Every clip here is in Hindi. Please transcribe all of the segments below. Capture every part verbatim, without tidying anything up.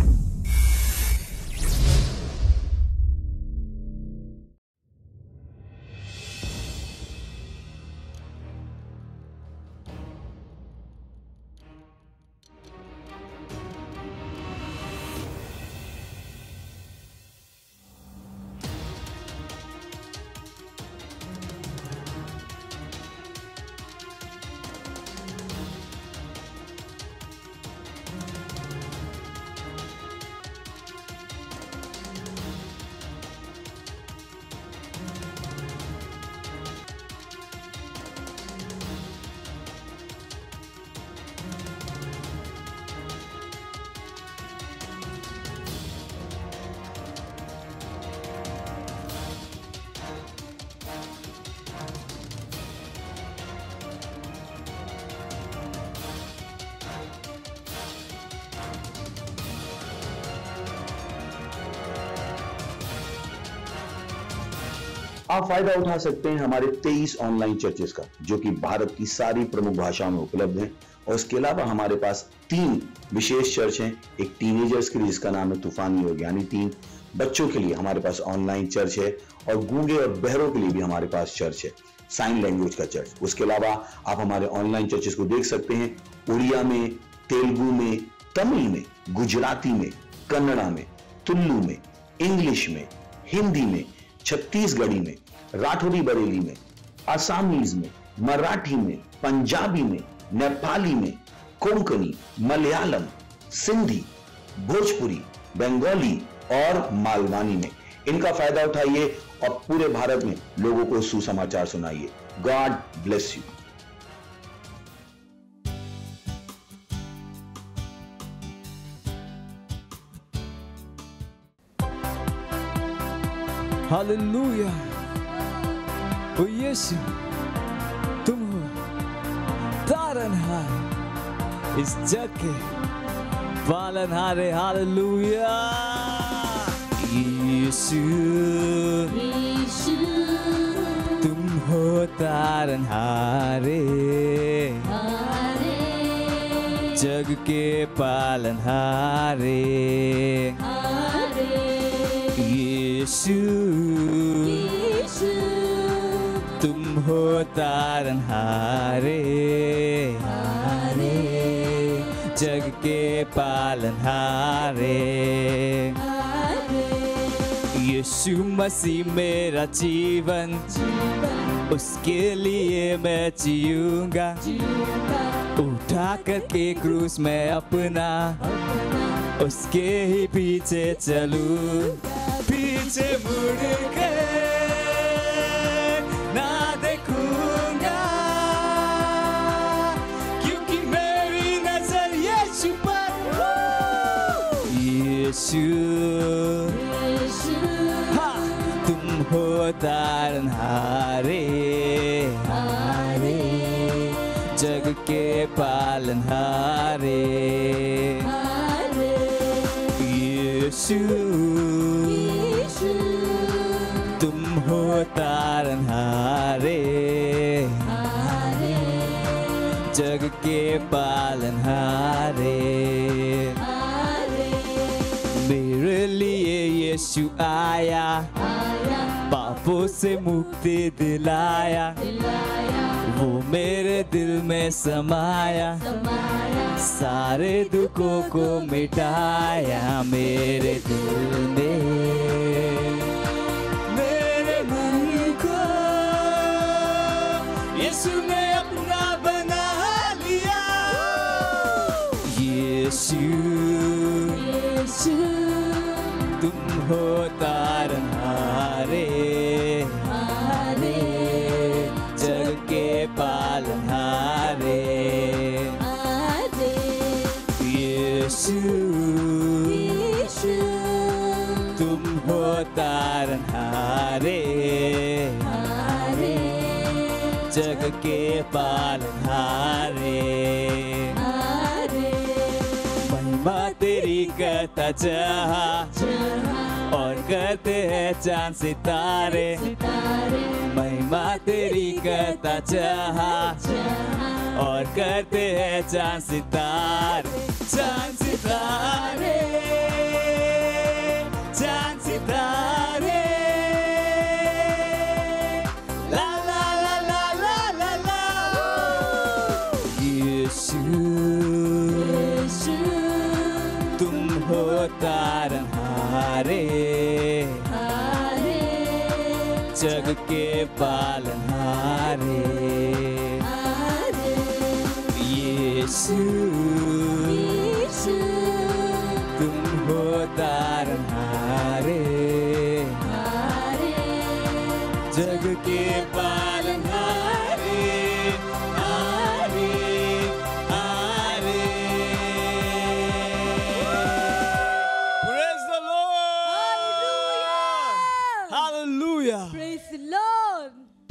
आप फायदा उठा सकते हैं हमारे तेईस ऑनलाइन चर्चेस का, जो कि भारत की सारी प्रमुख भाषाओं में उपलब्ध हैं। और इसके अलावा हमारे पास तीन विशेष चर्च हैं। एक टीनेजर्स के लिए जिसका नाम है तूफानी योग यानी तीन, बच्चों के लिए हमारे पास ऑनलाइन चर्च है, और गूंगे और बहरों के लिए भी हमारे पास चर्च है, साइन लैंग्वेज का चर्च। उसके अलावा आप हमारे ऑनलाइन चर्चेस को देख सकते हैं उड़िया में, तेलुगु में, तमिल में, गुजराती में, कन्नड़ा में, तुलु में, इंग्लिश में, हिंदी में, छत्तीसगढ़ी में, राठौरी बरेली में, आसामीज में, मराठी में, पंजाबी में, नेपाली में, कोंकणी, मलयालम, सिंधी, भोजपुरी, बंगाली और मालवानी में। इनका फायदा उठाइए और पूरे भारत में लोगों को सुसमाचार सुनाइए। God bless you. हालेलुया। ओ यीशु, तुम हो तारनहार इस जग के पालनहारे। हालेलुया। यीशु, यीशु, तुम हो तारनहारे जग के पालनहारे। यीशु, यीशु, तुम हो तारनहारे जग के पालनहारे। यीशु मसीह मेरा जीवन, उसके लिए मैं जीऊंगा। उठा करके क्रूस में अपना, उसके ही पीछे चलूं। पीछे मुड़ के ना देखूंगा, क्योंकि मेरी नजर यीशु पर। यीशु, हाँ, तुम हो तारनहारे जग के पालनहारे। यीशु, तुम हो तारनहारे जग के पालनहारे। मेरे लिए यीशु आया, पापों से मुक्ति दिलाया। वो मेरे दिल में समाया, सारे दुखों को मिटाया। मेरे दिल में, मेरे मन को यीशु ने अपना बना लिया। यीशु, यीशु, तुम हो तारनहारे जग के पालनहारे। यीशु, यीशु, तुम हो तारनहारे जग के पालनहारे। महिमा तेरी करता जहाँ और करते हैं चांद सितारे। महिमा तेरी करता जहाँ और करते हैं चांद सितारे। चांद सितारे तुम हो तारनहारे, जग के पालनहारे। यीशु तुम हो तारनहारे, जग के पालनहारे। आरे आरे। Praise the Lord. Hallelujah. Praise the Lord.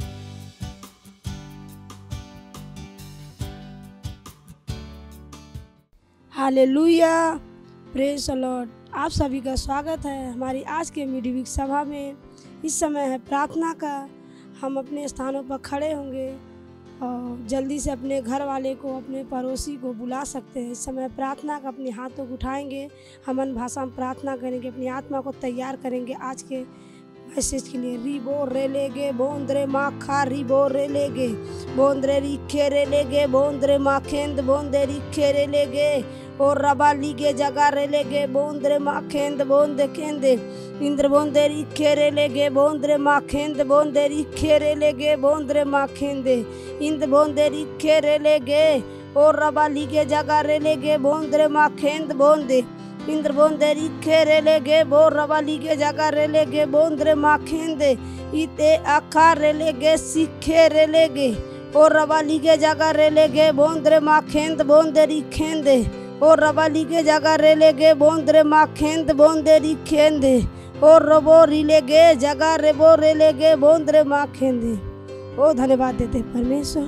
Hallelujah, praise the Lord. आप सभी का स्वागत है हमारी आज के मीडिया सभा में। इस समय है प्रार्थना का। हम अपने स्थानों पर खड़े होंगे और जल्दी से अपने घर वाले को, अपने पड़ोसी को बुला सकते हैं। इस समय प्रार्थना का अपने हाथों को उठाएंगे, हम अन भाषा में प्रार्थना करेंगे, अपनी आत्मा को तैयार करेंगे आज के मैसेज के लिए। रिबो रे लेगे बोंद्रे माँ खा रिबो रे लेगे बोंद्रे रिखे रे लेगे बोंद्रे माँ खेंद बोंदे रिखे रे लेगे और रबा लीगे जगा रे लेगे बोंद्रे माँ खेंद बोंदे खेंदे इंद्र बोंदे रिखे रे लेगे बोंद्रे माँ खेंद बोंदे रिखे रे लेगे बोंद्रे माँ खेंदे इंद्र बोंदे रिखे रे लेगे और रबा लीगे जगा रे लेगे बोंद्रे माँ खेंद बोंदे इंद्र बोंदे रिखे रे लेगे बो रबा लीगे जगा रे लेगे बोंद्रे माँ खेंदे इते आखा रे लेगे सीखे रे लेगे और रबा लीगे जगा रे लेगे बोंद्रे माँ खेंद बोंदे रिखेंदे और रबा लीगे जगा रे लेगे बोंद्रे माँ खेंद बोंदे रिखेंदे और रबो री लेगे जगा रे बो रे लेगे बोंद्रे माँ खेंदे। ओ धन्यवाद देते परमेश्वर,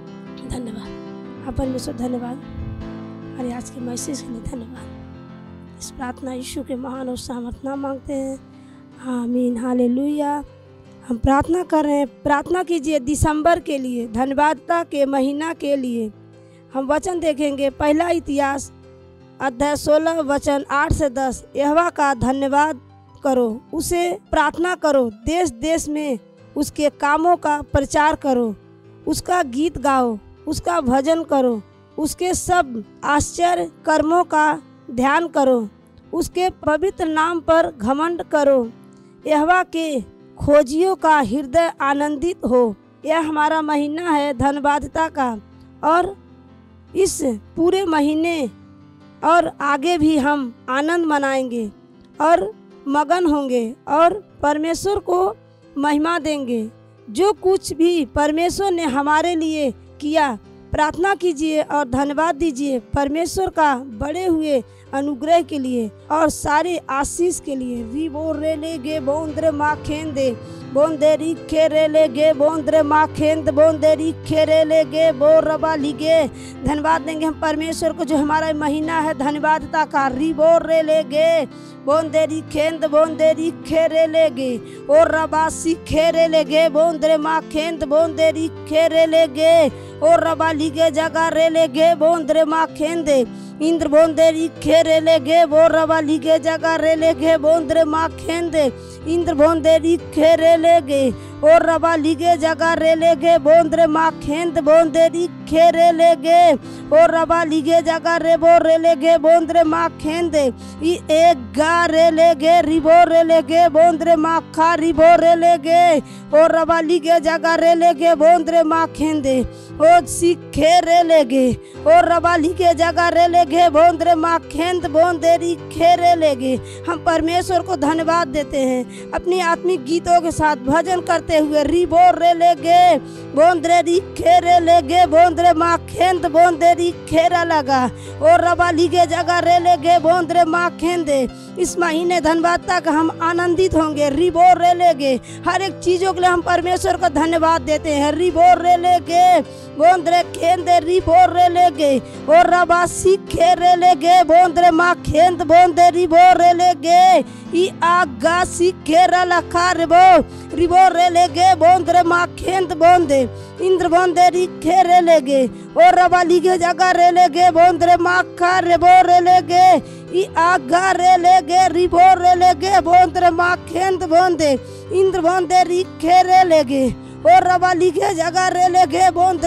धन्यवाद हाँ परमेश्वर, धन्यवाद अरे आज के मैसेज के लिए धन्यवाद। इस प्रार्थना यीशु के महान और सामर्थ नाम मांगते हैं, आमीन हालेलुया। हम प्रार्थना कर रहे हैं, प्रार्थना कीजिए दिसंबर के लिए, धन्यवादता के महीना के लिए। हम वचन देखेंगे पहला इतिहास अध्याय सोलह वचन आठ से दस। यहोवा का धन्यवाद करो, उसे प्रार्थना करो, देश देश में उसके कामों का प्रचार करो, उसका गीत गाओ, उसका भजन करो, उसके सब आश्चर्य कर्मों का ध्यान करो, उसके पवित्र नाम पर घमंड करो। यहोवा के खोजियों का हृदय आनंदित हो। यह हमारा महीना है धन्यवादता का, और इस पूरे महीने और आगे भी हम आनंद मनाएंगे और मगन होंगे और परमेश्वर को महिमा देंगे। जो कुछ भी परमेश्वर ने हमारे लिए किया, प्रार्थना कीजिए और धन्यवाद दीजिए परमेश्वर का बड़े हुए अनुग्रह के लिए और सारे आशीष के लिए। रिबो रे लेगे बोंद्रे माँ खेंदे बोंदे रिखे रे लेगे बोंद्रे माँ खेंद बोंदे रिखे रे लेगे बो रबा लिगे। धन्यवाद देंगे हम परमेश्वर को जो हमारा महीना है धन्यवादता का। रिबो रे लेगे बोंदे रिखेंद बोंदे रिखे रे लेगे और रबा सीखे रे लेगे बोंद्रे माँ खेंद बोंदे रिखे रे लेगे और रबा लिगे जगा रे लेगे बोंद्रे माँ खेंदे इंद्र बोंदे रिखे रे लेगे बो रबा लिगे जगा रे लेगे बोंद्रे माँ खेंदे इंद्र बोंदे रिखे रे लेगे और रबा लिगे जगा रे लेगे बोंद्रे माँ खेंद बोंदे रिखे रे लेगे और रबा लिगे जगा रे बो रे लेगे बोंद्रे माँ खेंदे ई एक गा रे लेगे रिबो रे लेगे बोंद्रे माँ खा रिबो रे लेगे और रबा लिगे जगा रे लेगे बोंद्रे माँ खेंदे और सीखे रे लेगे और रबा लिगे जगा रे लेगे बोंद्रे माँ खेंद बोंदे रिखे रे लेगे। हम परमेश्वर को धन्यवाद देते हैं अपनी आत्मिक गीतों के साथ भजन करते हुए। रिबो रे लेगे बोंद्रे रिखे रे लेगे बोंद्रे माँ खेंद बोंदे रिखे रे लगा और रबा लिगे जगा रे लेगे बोंद्रे माँ खेंदे। इस महीने धन्यवादता का हम आनंदित होंगे। रिबो रे लेगे हर एक चीजों के लिए हम परमेश्वर को धन्यवाद देते हैं। रिबो रे लेगे बोंद्रे खेंदे रिबो रे लेगे और रबा सीखे रे लेगे बोंद्रे माँ खेंद बोंदे रिबो रे लेगे ई आगा सीखे रे लखा रिबो रिबो रे लेगे बोंद्रे माँ खेंद बोंदे इंद्र बोंदे रिखे रे लेगे और रबा लिगे जगा रे लेगे बोंद्रे माँ खा रिबो रे लेगे ई आगा रे लेगे रिबो रे लेगे बोंद्रे माँ खेंद बोंदे इंद्र बोंदे रिखे रे लेगे और रबा लिखे जगा रे लेगे बोंद्रे माँ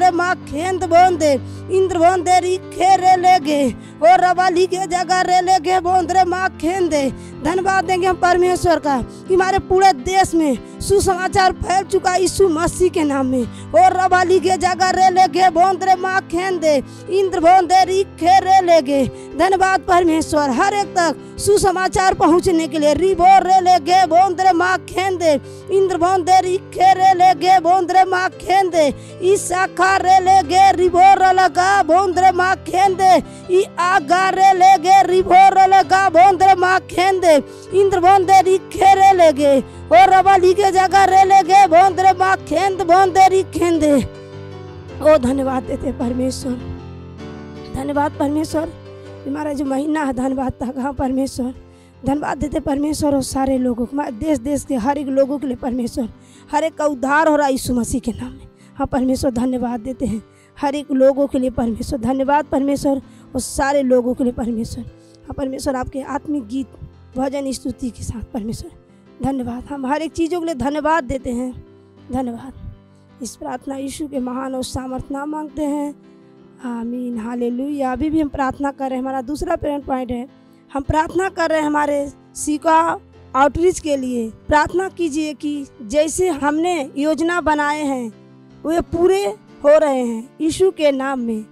खेंद बोंदे इंद्र बोंदे री खेरे लेगे और रवाली के जगह रे लेगे बोंदरे माँ खेंदे। धन्यवाद देंगे हम परमेश्वर का कि हमारे पूरे देश में सुसमाचार फैल चुका यीशु मसीह के नाम में। और रवाली के जगह रे लेगे बोंदरे माँ खेंदे इंद्र बोंदे री खेरे लेगे। धन्यवाद परमेश्वर, हर एक तक सुसमाचार पहुंचने के लिए रिबोर रे लेगे बोंदरे माँ खेंदे इंद्र बोंदे री खेरे लेगे बोंदरे माँ खेंदे ई शाखा रे लेगे रिबोर लगा बोंदरे माँ खेंदे ई आगा रे लेगे रिबोर लगा बोंदरे माँ खेंदे इंद्र बोंदे री खेरे लेगे और रवाली के जगह रे लेगे बोंदरे माँ खेंद बोंदे री खेंदे। ओ धन्यवाद देते परमेश्वर, धन्यवाद परमेश्वर, हमारा जो महीना है धन्यवाद था परमेश्वर। धन्यवाद देते परमेश्वर और सारे लोगों को, हमारे देश देश के हर एक लोगों के लिए परमेश्वर, हर एक का उद्धार हो रहा है यीशु मसीह के नाम में। हाँ परमेश्वर धन्यवाद देते हैं हर एक लोगों के लिए परमेश्वर। धन्यवाद परमेश्वर और सारे लोगों के लिए परमेश्वर। हाँ परमेश्वर, आपके आत्मिक गीत भजन स्तुति के साथ परमेश्वर धन्यवाद। हम हर एक चीज़ों के लिए धन्यवाद देते हैं। धन्यवाद। इस प्रार्थना यीशु के महान और सामर्थ्य नाम मांगते हैं, आमीन हालेलुया। अभी भी हम प्रार्थना कर रहे हैं, हमारा दूसरा प्रेयर पॉइंट है, हम प्रार्थना कर रहे हैं हमारे सीका आउटरीच के लिए। प्रार्थना कीजिए कि जैसे हमने योजना बनाए हैं वे पूरे हो रहे हैं यीशु के नाम में।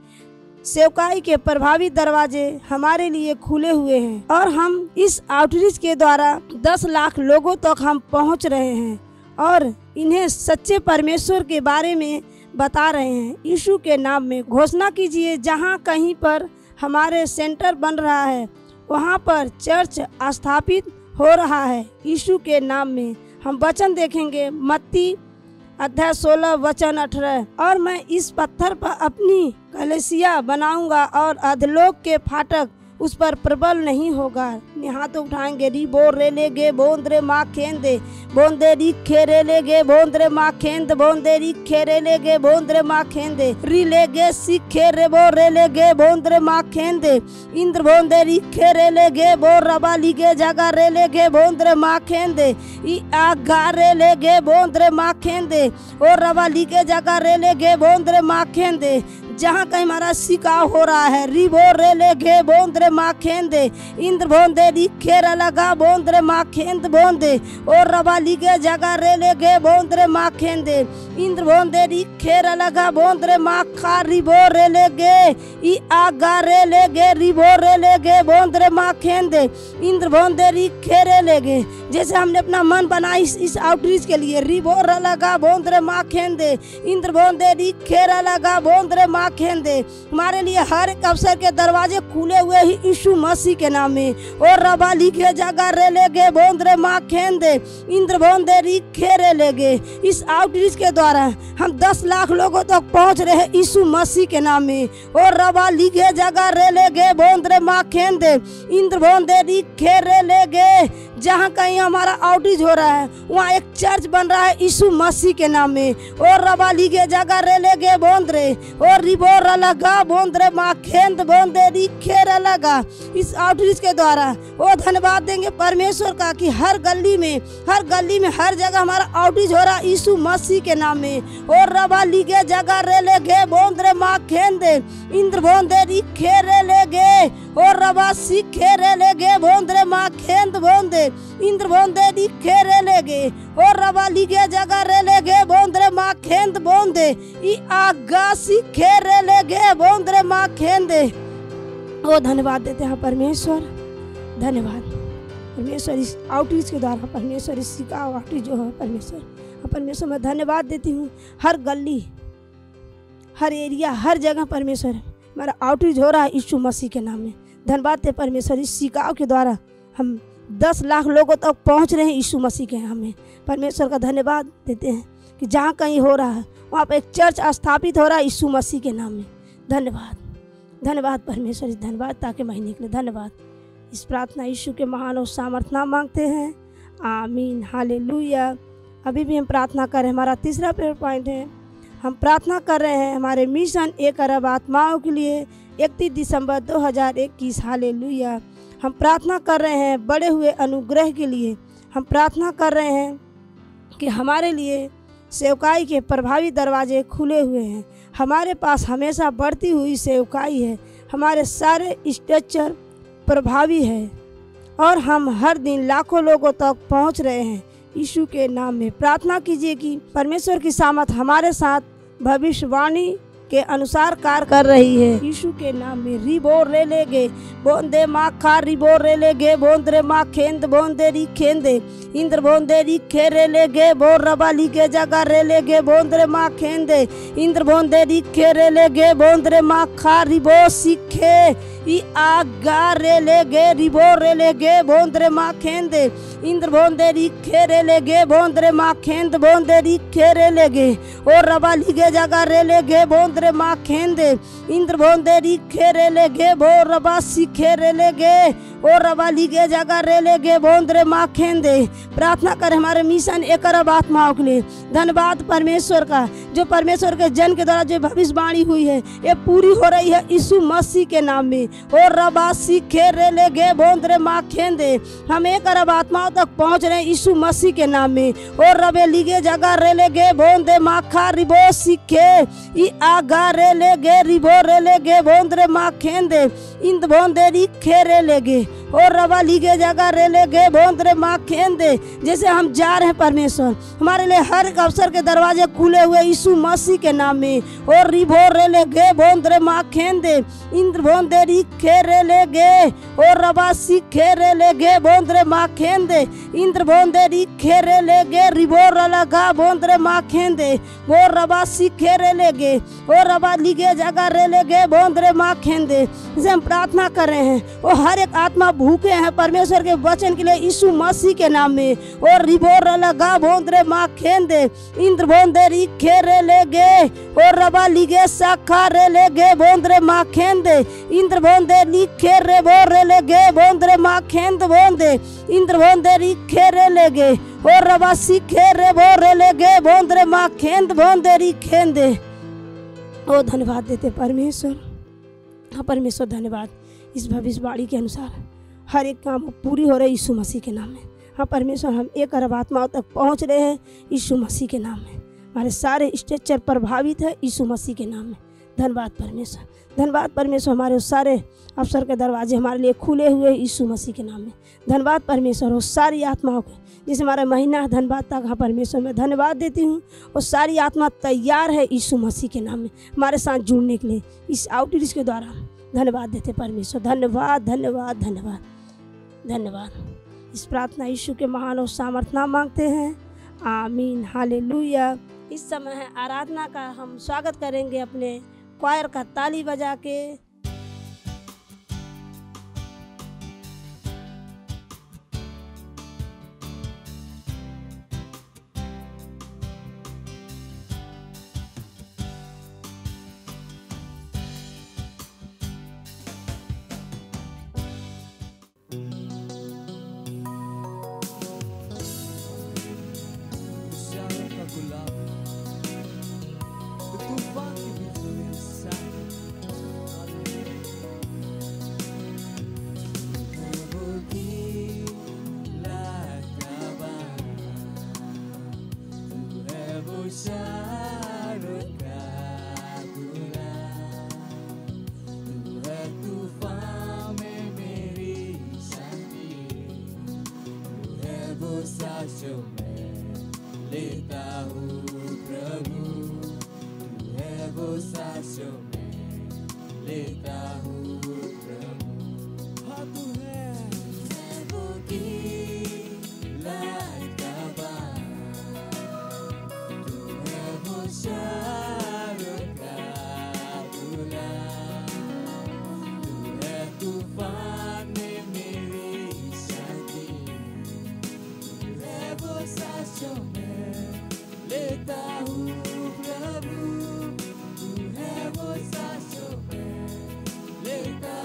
सेवकाई के प्रभावी दरवाजे हमारे लिए खुले हुए हैं और हम इस आउटरीच के द्वारा दस लाख लोगों तक हम पहुंच रहे हैं और इन्हें सच्चे परमेश्वर के बारे में बता रहे हैं। यीशु के नाम में घोषणा कीजिए, जहां कहीं पर हमारे सेंटर बन रहा है वहां पर चर्च स्थापित हो रहा है यीशु के नाम में। हम वचन देखेंगे मत्ती अध्याय सोलह वचन अठारह, और मैं इस पत्थर पर अपनी कलीसिया बनाऊंगा और अधलोक के फाटक उस पर प्रबल नहीं होगा। हाथ उठाएंगे, री बोर रे लेगे बोंदरे माँ खेंदे बोंदे री खेरे लेगे बोंदरे माँ खेंद बोंदे री खेरे लेगे बोंदरे माँ खेंदे री लेगे सी खेरे बोर रे लेगे बोंदरे माँ खेंदे इंद्र बोंदे री खेरे लेगे बोर रबा लीगे जगह रे लेगे बोंदरे माँ खेंदे ई आगा रे लेगे बोंदरे माँ खेंदे और रबा लीगे जगह रे लेगे बोंदरे माँ खेंदे। जहाँ कहीं हमारा सिकाव हो रहा है, रिबो रे लेगे बोंदरे माँ खेंदे इंद्र बोंदे री खेरा लगा बोंदरे माँ खेंद बोंदे और रबा लीगे जगह रे लेगे बोंदरे माँ खेंदे इंद्र बोंदे री खेरा लगा बोंदरे माँ खा रिबो रे लेगे ई आगा रे लेगे रिबो रे लेगे बोंदरे माँ खेंदे इंद्र बोंदे री खेरे लेगे। जैसे हमने अपना मन बना इस, इस आउटरीच के लिए, रिबो रे लगा बोंदरे माँ खेंदे इंद्र बोंदे री खेरा लगा बोंदरे माँ खेंदे। हमारे लिए हर एक अवसर के दरवाजे खुले हुए ही यीशु मसीह के नाम में। और रबा लिखे जगह रे लेगे बोंदरे माँ खेंदे इंद्र बोंदे री खेरे लेगे। इस आउटरीच के द्वारा हम दस लाख लोगों तक तो पहुंच रहे हैं यीशु मसीह के नाम में। और रबा लिखे जगह रे लेगे बोंदरे माँ खेंदे इंद्र बोंदे री खेरे लेगे। जहाँ कहीं हमारा आउटरीच हो रहा है वहाँ एक चर्च बन रहा है यीशु मसीह के नाम में। और रबा लिखे जगह रे लेगे बोंदरे और रिबोर लगा बोंदरे माँ खेंद बोंदे री खेर लगा। इस आउटरीच के द्वारा वो धन्यवाद देंगे परमेश्वर का कि हर गली में हर गली में हर जगह हमारा आउटरीच हो रहा है यीशु मसीह के नाम में। और रबा लिखे जगह रे लेगे बोंदरे माँ खेंदे इंद्र बोंदे री खेरे लेगे और रबा सी खेरे लेगे बोंदरे माँ खेंद बोंदे इंद्र बोंदे री खेरे लेगे और रबा लिखे जगह रे लेगे बोंदरे माँ खेंद बोंदे ई आगा सी खेरे लेगे बोंदरे माँ खेंदे। ओ धन्यवाद देते हैं परमेश्वर, धन्यवाद परमेश्वर इस आउटरीच के द्वारा, परमेश्वर इस सिका आउटरीच जो है परमेश्वर, परमेश्वर मैं धन्यवाद देती हूँ। हर गली हर एरिया हर जगह परमेश्वर हमारा आउटरीच हो रहा है यीशु मसीह के नाम में। धन्यवाद दे परमेश्वर, इस सिकाव के द्वारा हम दस लाख लोगों तक तो पहुँच रहे हैं यीशु मसीह के नाम में। परमेश्वर का धन्यवाद देते हैं कि जहाँ कहीं हो रहा है वहाँ पर एक चर्च स्थापित हो रहा है यीशु मसीह के नाम में। धन्यवाद धन्यवाद परमेश्वर, इस धन्यवाद ताकि महीने के लिए धन्यवाद। इस प्रार्थना यीशु के महान और सामर्थ्य नाम मांगते हैं, आमीन हालेलुया। अभी भी हम प्रार्थना कर रहे हैं, हमारा तीसरा प्रेयर पॉइंट है, हम प्रार्थना कर रहे हैं हमारे मिशन एक अरब आत्माओं के लिए इकतीस दिसंबर दो हज़ार इक्कीस हालेलुया। हम प्रार्थना कर रहे हैं बड़े हुए अनुग्रह के लिए। हम प्रार्थना कर रहे हैं कि हमारे लिए सेवकाई के प्रभावी दरवाजे खुले हुए हैं। हमारे पास हमेशा बढ़ती हुई सेवकाई है। हमारे सारे स्ट्रक्चर प्रभावी है और हम हर दिन लाखों लोगों तक पहुंच रहे हैं। यीशु के नाम में प्रार्थना कीजिए कि परमेश्वर की सामर्थ हमारे साथ भविष्यवाणी के अनुसार कार्य कर रही है। यीशु के नाम में रिबो रे ले गे बोंदे माँ खा रिबो रे ले गे बोंदरे माँ खेंद बोंदे री खेंदे इंद्र बोंदे री खे रे ले गे बो रबा ली के जगह रे ले गे बोंदरे माँ खेंदे इंद्र बोंदे री खे रे ले गे बोंदरे माँ खा रिबो सीखे ई आगा रे ले गे रिबो रे ले गे बोंदरे माँ खेंदे इंद्र बोंदे री खे रे ले गे बोंदरे माँ खेंद बोंदे री खे रे ले गे और रबा ली के जगह रे ले गे बोंदरे माँ खेंदे इंद्र बोंदे री खे रे ले गे बो रबा सीखे रे ले गे और रबा ली के जगह रे ले गे बोंदरे माँ खेंदे। प्रार्थना कर हमारे मिशन एक अरब आत्माओं के लिए। धन्यवाद परमेश्वर का, जो परमेश्वर के जन के द्वारा जो भविष्यवाणी हुई है ये पूरी हो रही है यीशु मसीह के नाम में। और रबा सीखे रे ले गे बोंदरे माँ खेंदे हम एक अरब आत्माओं तक पहुँच रहे हैं यीशु मसीह के नाम में। और रबे लीगे जगह रे ले गे बोंदे माँ खा रिबो सीखे ई आगा रे ले गे रिबो रे ले गे बोंदरे माँ खेंदे इंद बोंदे री खे रे ले गे और रबा लीगे जगह रे ले गे बोंदरे माँ खेंदे। जैसे हम जा रहे हैं परमेश्वर हमारे लिए हर एक अवसर के दरवाजे खुले हुए यीशु मसीह के नाम में। और रिबो रे ले गे बोंदरे माँ खेंदे इंद्र बोंदे री खे रे ले गे और रबा सीखे रे ले गे बोंदरे माँ खेंदे इंद्र बोंदे री खे रे ले गे रिबो रलगा बोंदरे माँ खेंदे वो रबा सीखे रे ले गे और रबा लीगे जगह रे ले गे बोंदरे माँ खेंदे। जैसे हम प्रार्थना कर रहे हैं वो हर एक आत्मा भूखे हैं परमेश्वर के वचन के लिए यीशु मसीह के नाम में। और रिबोर लगा बोंदरे माँ खेंदे इंद्र बोंदे री खे रे ले गे और रबा लीगे साखा रे ले गे बोंदरे माँ खेंदे इंद्र बोंदे ली खे रे बोर रे ले गे बोंदरे माँ खेंद बोंदे इंद्र बोंदे री खे रे ले गे और रबा सीखे रे बोर रे ले गे बोंदरे माँ खेंद बोंदे री खेंदे। ओ धन्यवाद देते परमेश्वर। हाँ परमेश्वर धन्यवाद इस भविष्यवाणी के अनुसार हर एक काम पूरी हो रही यीशु मसीह के नाम में। हाँ परमेश्वर हम एक अरब आत्माओं तक पहुँच रहे हैं यीशु मसीह के नाम में। हमारे सारे स्ट्रक्चर प्रभावित है यीशु मसीह के नाम में। धन्यवाद परमेश्वर, धन्यवाद परमेश्वर। हमारे उस सारे अवसर के दरवाजे हमारे लिए खुले हुए यीशु मसीह के नाम में। धन्यवाद परमेश्वर उस सारी आत्माओं के जिस हमारा महीना धन्यवाद तक। हाँ परमेश्वर मैं धन्यवाद देती हूँ और सारी आत्मा तैयार है यीशु मसीह के नाम में हमारे साथ जुड़ने के लिए इस आउटरीच के द्वारा। धन्यवाद देते परमेश्वर, धन्यवाद धन्यवाद धन्यवाद धन्यवाद। इस प्रार्थना यीशु के महान और सामर्थ नाम मांगते हैं, आमीन हालेलुया। इस समय है आराधना का, हम स्वागत करेंगे अपने क्वायर का ताली बजा के। सासों में लेता हूँ प्रभु, तू है वो सासों में लेता हूँ प्रभु। हाँ तू है वो लाइट का बाण, तू है वो शारों का दूल्हा, तू है तूफान में मेरी शादी, वो सासों में लेता हूँ प्रभु, तू है वो सासों में लेता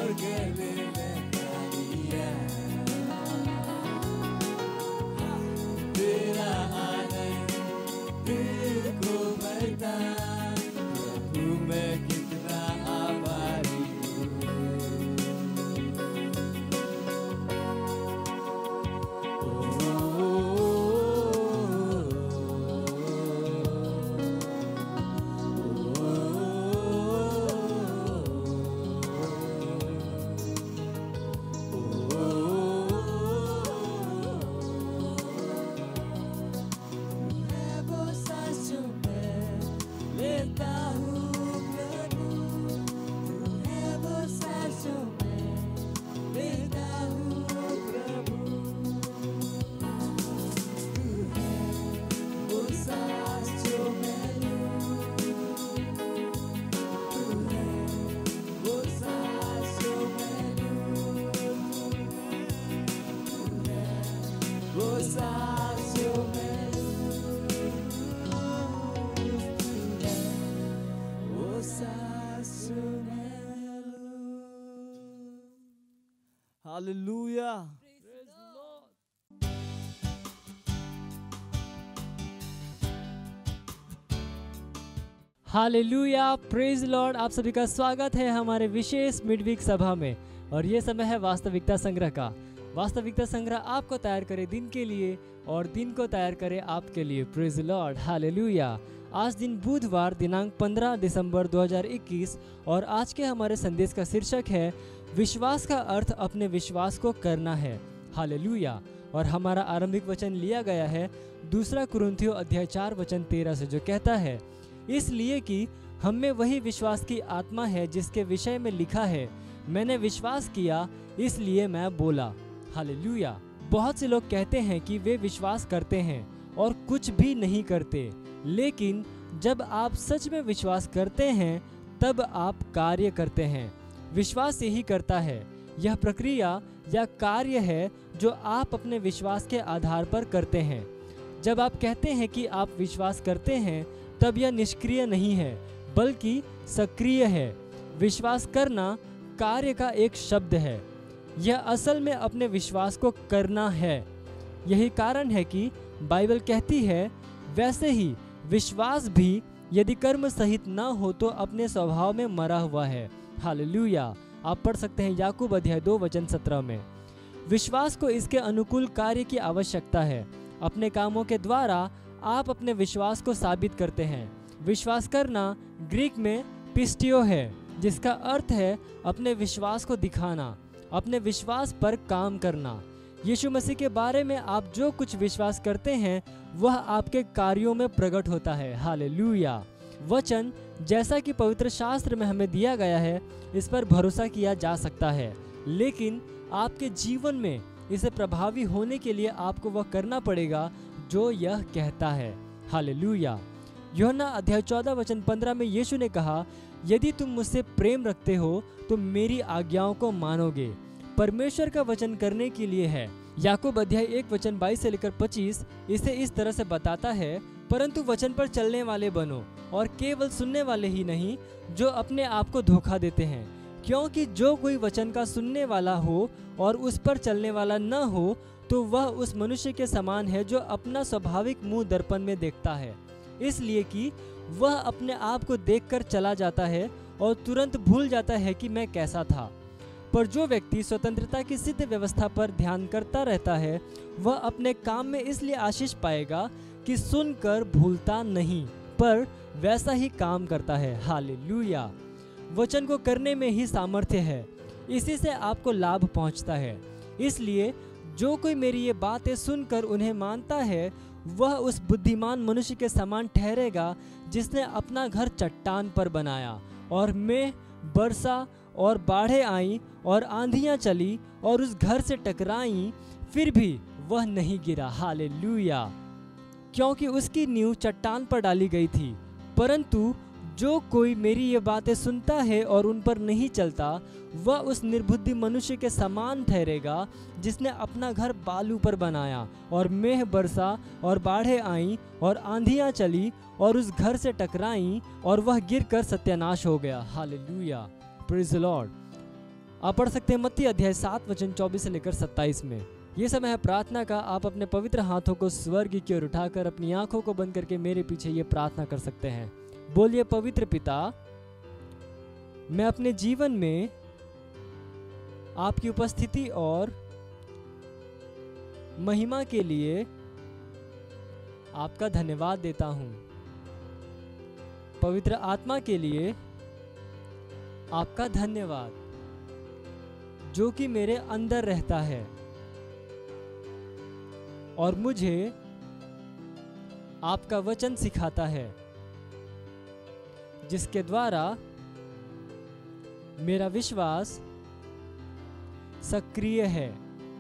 और गले लगा लिया। तेरा आनंद दिल को भरता, प्रभु मैं कितना आभारी Hallelujah. Hallelujah, praise Lord. आप सभी का स्वागत है हमारे विशेष मिडवीक सभा में। और ये समय है वास्तविकता संग्रह का। वास्तविकता संग्रह आपको तैयार करे दिन के लिए और दिन को तैयार करे आपके लिए। Praise Lord, hallelujah. आज दिन बुधवार दिनांक पंद्रह दिसंबर दो हज़ार इक्कीस और आज के हमारे संदेश का शीर्षक है विश्वास का अर्थ अपने विश्वास को करना है। हालेलुया। और हमारा आरंभिक वचन लिया गया है दूसरा कुरिन्थियों अध्याय चार वचन तेरह से, जो कहता है, इसलिए कि हम में वही विश्वास की आत्मा है जिसके विषय में लिखा है, मैंने विश्वास किया इसलिए मैं बोला। हालेलुया। बहुत से लोग कहते हैं कि वे विश्वास करते हैं और कुछ भी नहीं करते, लेकिन जब आप सच में विश्वास करते हैं तब आप कार्य करते हैं। विश्वास यही करता है। यह प्रक्रिया या कार्य है जो आप अपने विश्वास के आधार पर करते हैं। जब आप कहते हैं कि आप विश्वास करते हैं तब यह निष्क्रिय नहीं है बल्कि सक्रिय है। विश्वास करना कार्य का एक शब्द है। यह असल में अपने विश्वास को करना है। यही कारण है कि बाइबल कहती है, वैसे ही विश्वास भी यदि कर्म सहित न हो तो अपने स्वभाव में मरा हुआ है। हालेलुया। आप पढ़ सकते हैं याकूब अध्याय दो वचन सत्रह में। विश्वास को इसके अनुकूल कार्य की आवश्यकता है। अपने कामों के द्वारा आप अपने विश्वास को साबित करते हैं। विश्वास करना ग्रीक में पिस्टियो है, जिसका अर्थ है अपने विश्वास को दिखाना, अपने विश्वास पर काम करना। यीशु मसीह के बारे में आप जो कुछ विश्वास करते हैं वह आपके कार्यों में प्रकट होता है। हालेलुया। वचन जैसा कि पवित्र शास्त्र में हमें दिया गया है, इस पर भरोसा किया जा सकता है, लेकिन आपके जीवन में इसे प्रभावी होने के लिए आपको वह करना पड़ेगा जो यह कहता है। हालेलुया। यूहन्ना अध्याय चौदह वचन पंद्रह में यीशु ने कहा, यदि तुम मुझसे प्रेम रखते हो तो मेरी आज्ञाओं को मानोगे। परमेश्वर का वचन करने के लिए है। याकूब अध्याय एक वचन बाईस से लेकर पच्चीस इसे इस तरह से बताता है, परंतु वचन पर चलने वाले बनो और केवल सुनने वाले ही नहीं जो अपने आप को धोखा देते हैं, क्योंकि जो कोई वचन का सुनने वाला हो और उस पर चलने वाला न हो तो वह उस मनुष्य के समान है जो अपना स्वाभाविक मुंह दर्पण में देखता है, इसलिए कि वह अपने आप को देखकर चला जाता है और तुरंत भूल जाता है कि मैं कैसा था। पर जो व्यक्ति स्वतंत्रता की सिद्ध व्यवस्था पर ध्यान करता रहता है वह अपने काम में इसलिए आशीष पाएगा कि सुनकर भूलता नहीं पर वैसा ही काम करता है। हालेलुया। वचन को करने में ही सामर्थ्य है, इसी से आपको लाभ पहुंचता है। इसलिए जो कोई मेरी ये बातें सुनकर उन्हें मानता है वह उस बुद्धिमान मनुष्य के समान ठहरेगा जिसने अपना घर चट्टान पर बनाया, और मेघ बरसा और बाढ़ें आईं और आंधियां चली और उस घर से टकराईं, फिर भी वह नहीं गिरा। हालेलुया। क्योंकि उसकी नींव चट्टान पर डाली गई थी। परंतु जो कोई मेरी ये बातें सुनता है और उन पर नहीं चलता वह उस निर्बुद्धि मनुष्य के समान ठहरेगा जिसने अपना घर बालू पर बनाया, और मेघ बरसा और बाढ़ें आईं और आंधियां चली और उस घर से टकराईं और वह गिरकर सत्यानाश हो गया। हालेलुया। Praise the Lord. आप पढ़ सकते हैं मत्ती अध्याय सात वचन चौबीस से लेकर सत्ताईस में। ये समय है प्रार्थना का। आप अपने पवित्र हाथों को स्वर्ग की ओर उठाकर अपनी आंखों को बंद करके मेरे पीछे ये प्रार्थना कर सकते हैं। बोलिए, पवित्र पिता, मैं अपने जीवन में आपकी उपस्थिति और महिमा के लिए आपका धन्यवाद देता हूँ। पवित्र आत्मा के लिए आपका धन्यवाद, जो कि मेरे अंदर रहता है और मुझे आपका वचन सिखाता है, जिसके द्वारा मेरा विश्वास सक्रिय है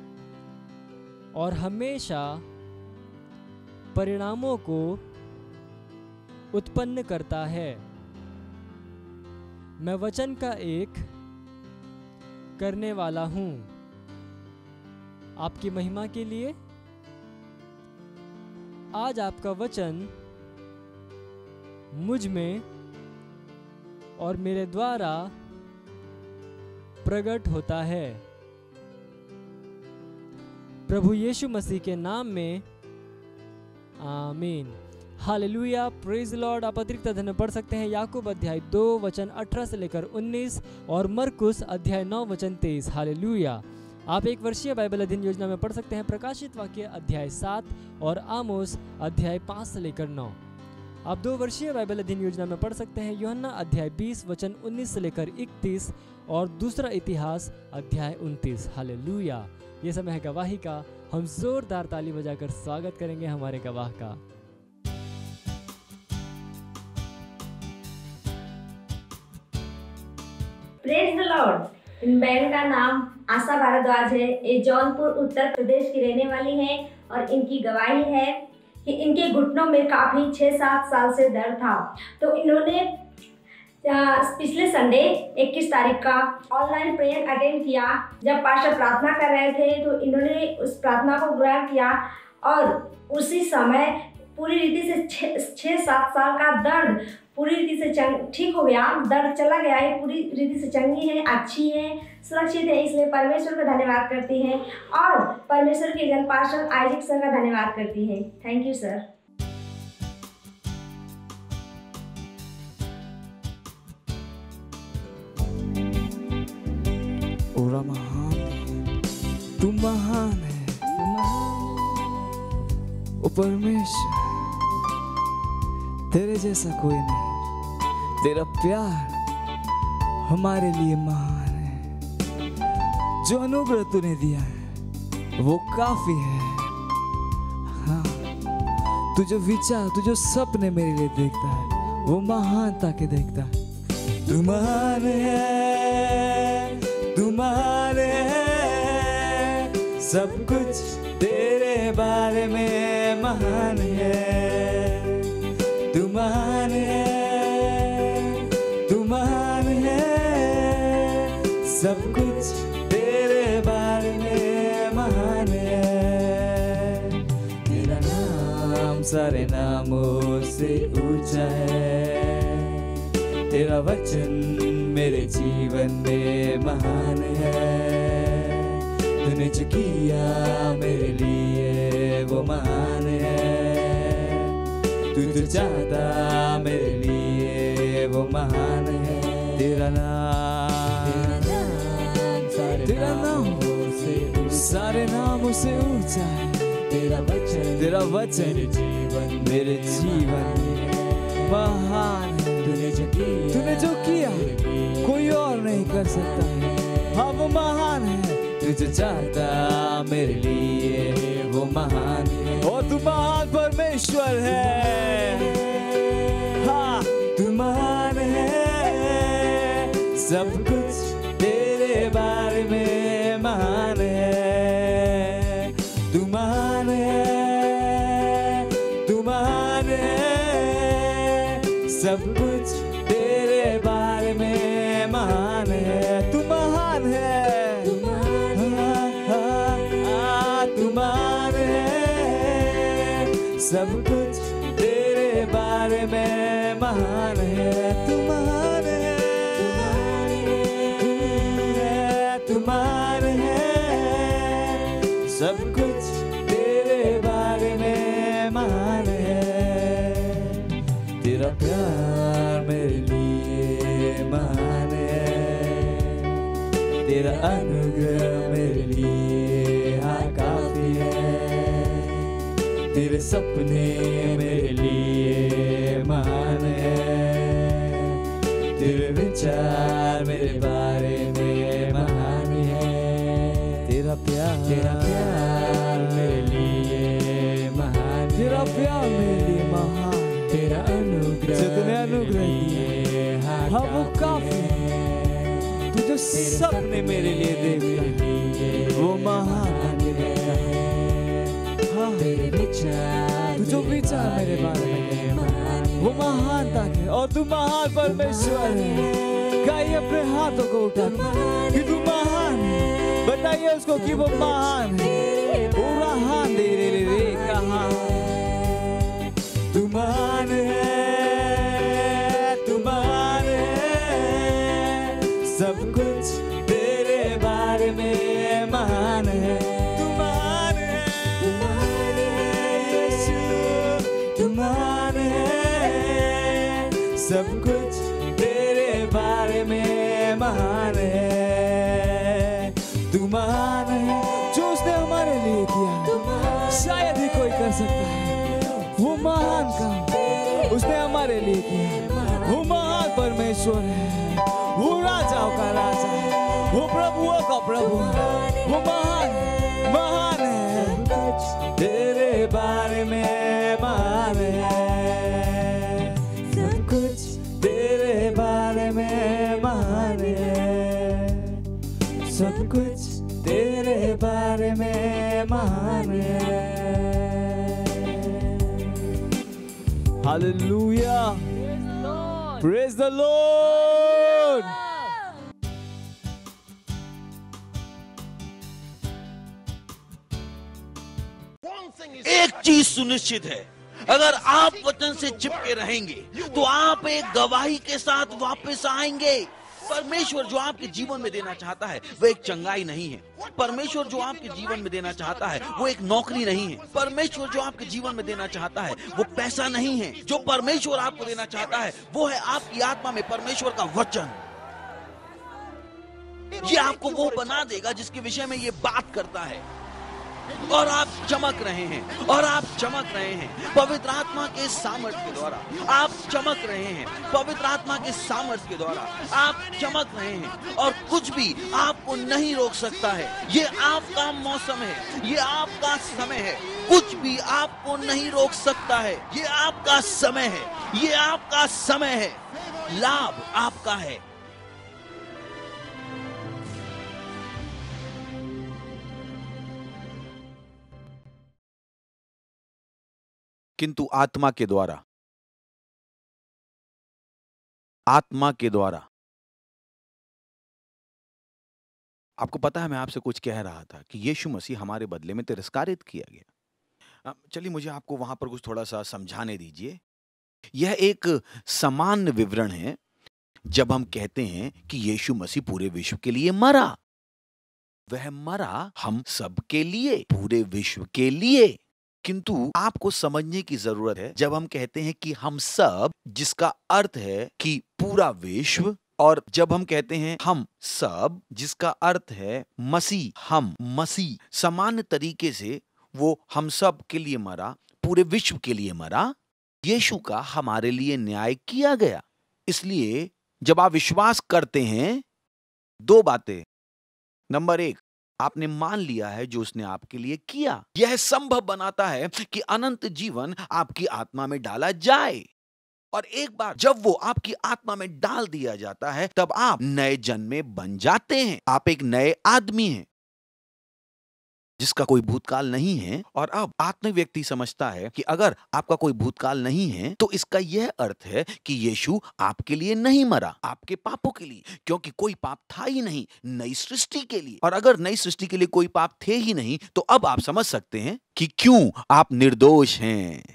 और हमेशा परिणामों को उत्पन्न करता है। मैं वचन का एक करने वाला हूँ आपकी महिमा के लिए। आज आपका वचन मुझ में और मेरे द्वारा प्रकट होता है। प्रभु यीशु मसीह के नाम में आमीन। Hallelujah, praise Lord. आप अतिरिक्त अध्ययन पढ़ सकते हैं याकूब अध्याय दो वचन अठारह से लेकर उन्नीस और मरकुस अध्याय नौ वचन तेईस। हालेलुया। आप एक वर्षीय बाइबल अध्ययन योजना में पढ़ सकते हैं प्रकाशित वाक्य अध्याय सात और आमोस अध्याय पाँच से लेकर नौ। आप दो वर्षीय बाइबल अध्ययन योजना में पढ़ सकते हैं यूहन्ना अध्याय बीस वचन उन्नीस से लेकर इकतीस और दूसरा इतिहास अध्याय उनतीस। हालेलुया। ये समय है गवाही का। हम जोरदार ताली बजाकर स्वागत करेंगे हमारे गवाह का। Praise the Lord. इन बहन का नाम आशा भारद्वाज है। ये जौनपुर उत्तर प्रदेश की रहने वाली हैं और इनकी गवाही है कि इनके घुटनों में काफ़ी छः सात साल से दर्द था। तो इन्होंने पिछले संडे इक्कीस तारीख का ऑनलाइन प्रेयर अटेंड किया। जब पास्टर प्रार्थना कर रहे थे तो इन्होंने उस प्रार्थना को ग्रहण किया और उसी समय पूरी रीति से छः सात साल का दर्द पूरी रीति से चंग ठीक हो गया। दर्द चला गया है, पूरी रीति से चंगी है, अच्छी है, सुरक्षित है। इसलिए परमेश्वर का धन्यवाद करती हैं और परमेश्वर के जन पास्टर आइजक सर का धन्यवाद करती है। Thank you sir. ओरा महान है, तू महान है, ओ परमेश्वर, तेरे जैसा कोई नहीं। तेरा प्यार हमारे लिए महान है। जो अनुग्रह तूने दिया है वो काफी है। हाँ, तू जो विचार, तू जो सपने मेरे लिए देखता है वो महानता के देखता है। तू महान है, तू महान है, सब कुछ तेरे बारे में महान है। तू महान है, तू महान है, सब कुछ तेरे बारे में महान है। तेरा नाम सारे नामों से ऊंचा है। तेरा वचन मेरे जीवन में महान है। तूने जो किया मेरे लिए वो महान है। तू जो चाहता मेरे लिए वो महान है। तेरा नाम, तेरा नाम से सारे नामों से ऊंचा है। तेरा वचन, तेरा वचन मेरे जीवन मेरे जीवन महान है। तूने जो किया, तूने जो किया कोई और नहीं कर सकता है। हाँ, वो महान है। तू जो चाहता मेरे लिए वो महान है। और तू महान परमेश्वर है। हाँ, तू महान है, सब कुछ तेरे बारे में महान है। तू महान है, तू महान है, सब कुछ तेरे बारे में महान है। तू महान है, तू महान है, सब कुछ तेरे बारे में महान है। तू महान है, प्यार मेरे लिए महान है, तेरा अनुग्रह मेरे लिए हाँ काफी है, तेरे सपने मेरे लिए महान है, तेरे विचार मेरे बारे में महान है, तेरा प्यार तेरा प्यार मेरे लिए महान, तेरा प्यार मेरे लिए महान, तेरा अनुग्रह जितने अनुग्रह दिए हाँ वो काफी है, तू जो सपने मेरे लिए देखता वो महान है, हाँ तेरे विचार तू जो विचार मेरे बारे में महान वो महानता है, और तू महान परमेश्वर है। गाइए अपने हाथों को उठा कि तू महान है, बताइए उसको कि वो महान है, वो महान दे रे रे रे कहा तू महान है, तू महान है, सब कुछ तेरे बारे में महान है, तू महान है, तू महान है यीशु, तू महान है, सब कुछ तेरे बारे में महान है, तू महान है, जो उसने हमारे लिए किया शायद ही कोई कर सकता है, वो महान काम उसने हमारे लिए किया, वो महान परमेश्वर है, वो राजाओं का राजा है, वो प्रभुओं का प्रभु है, वो महान महान है, तेरे बारे में महान है, सब कुछ तेरे बारे में महान है, सब कुछ तेरे बारे में महान है। Hallelujah. Praise the Lord. एक चीज सुनिश्चित है, अगर आप वचन से चिपके रहेंगे तो आप एक गवाही के साथ वापस आएंगे। परमेश्वर जो आपके जीवन में देना चाहता है वो एक चंगाई नहीं है, परमेश्वर जो आपके जीवन में देना चाहता है वो एक नौकरी नहीं है, परमेश्वर जो आपके जीवन में देना चाहता है वो पैसा नहीं है, जो परमेश्वर आपको देना चाहता है वो है आपकी आत्मा में परमेश्वर का वचन। ये आपको वो बना देगा जिसके विषय में ये बात करता है, और आप चमक रहे हैं, और आप चमक रहे हैं पवित्र आत्मा के सामर्थ्य के द्वारा, आप चमक रहे हैं पवित्र आत्मा के सामर्थ्य के द्वारा, आप चमक रहे हैं, और कुछ भी आपको नहीं रोक सकता है। ये आपका मौसम है, ये आपका समय है, कुछ भी आपको नहीं रोक सकता है, ये आपका समय है, ये आपका समय है, लाभ आपका है। किंतु आत्मा के द्वारा, आत्मा के द्वारा। आपको पता है मैं आपसे कुछ कह रहा था कि यीशु मसीह हमारे बदले में तिरस्कारित किया गया। चलिए मुझे आपको वहां पर कुछ थोड़ा सा समझाने दीजिए। यह एक सामान्य विवरण है जब हम कहते हैं कि यीशु मसीह पूरे विश्व के लिए मरा। वह मरा हम सब के लिए, पूरे विश्व के लिए। किंतु आपको समझने की जरूरत है जब हम कहते हैं कि हम सब, जिसका अर्थ है कि पूरा विश्व, और जब हम कहते हैं हम सब, जिसका अर्थ है मसीह, हम मसीह, सामान्य तरीके से वो हम सब के लिए मरा, पूरे विश्व के लिए मरा। यीशु का हमारे लिए न्याय किया गया। इसलिए जब आप विश्वास करते हैं, दो बातें। नंबर एक, आपने मान लिया है जो उसने आपके लिए किया। यह संभव बनाता है कि अनंत जीवन आपकी आत्मा में डाला जाए। और एक बार जब वो आपकी आत्मा में डाल दिया जाता है, तब आप नए जन्मे बन जाते हैं। आप एक नए आदमी हैं जिसका कोई भूतकाल नहीं है। और अब आत्मिक व्यक्ति समझता है कि अगर आपका कोई भूतकाल नहीं है तो इसका यह अर्थ है कि यीशु आपके लिए नहीं मरा, आपके पापों के लिए, क्योंकि कोई पाप था ही नहीं, नई सृष्टि के लिए। और अगर नई सृष्टि के लिए कोई पाप थे ही नहीं तो अब आप समझ सकते हैं कि क्यों आप निर्दोष हैं।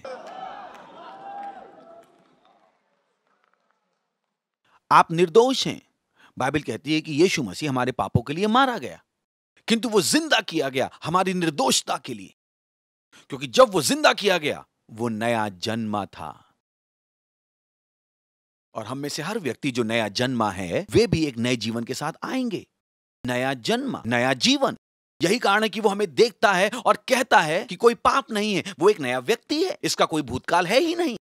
आप निर्दोष हैं। बाइबल कहती है कि यीशु मसीह हमारे पापों के लिए मारा गया, किंतु वो जिंदा किया गया हमारी निर्दोषता के लिए, क्योंकि जब वो जिंदा किया गया वो नया जन्मा था। और हम में से हर व्यक्ति जो नया जन्मा है वे भी एक नए जीवन के साथ आएंगे। नया जन्म, नया जीवन। यही कारण है कि वो हमें देखता है और कहता है कि कोई पाप नहीं है, वो एक नया व्यक्ति है, इसका कोई भूतकाल है ही नहीं।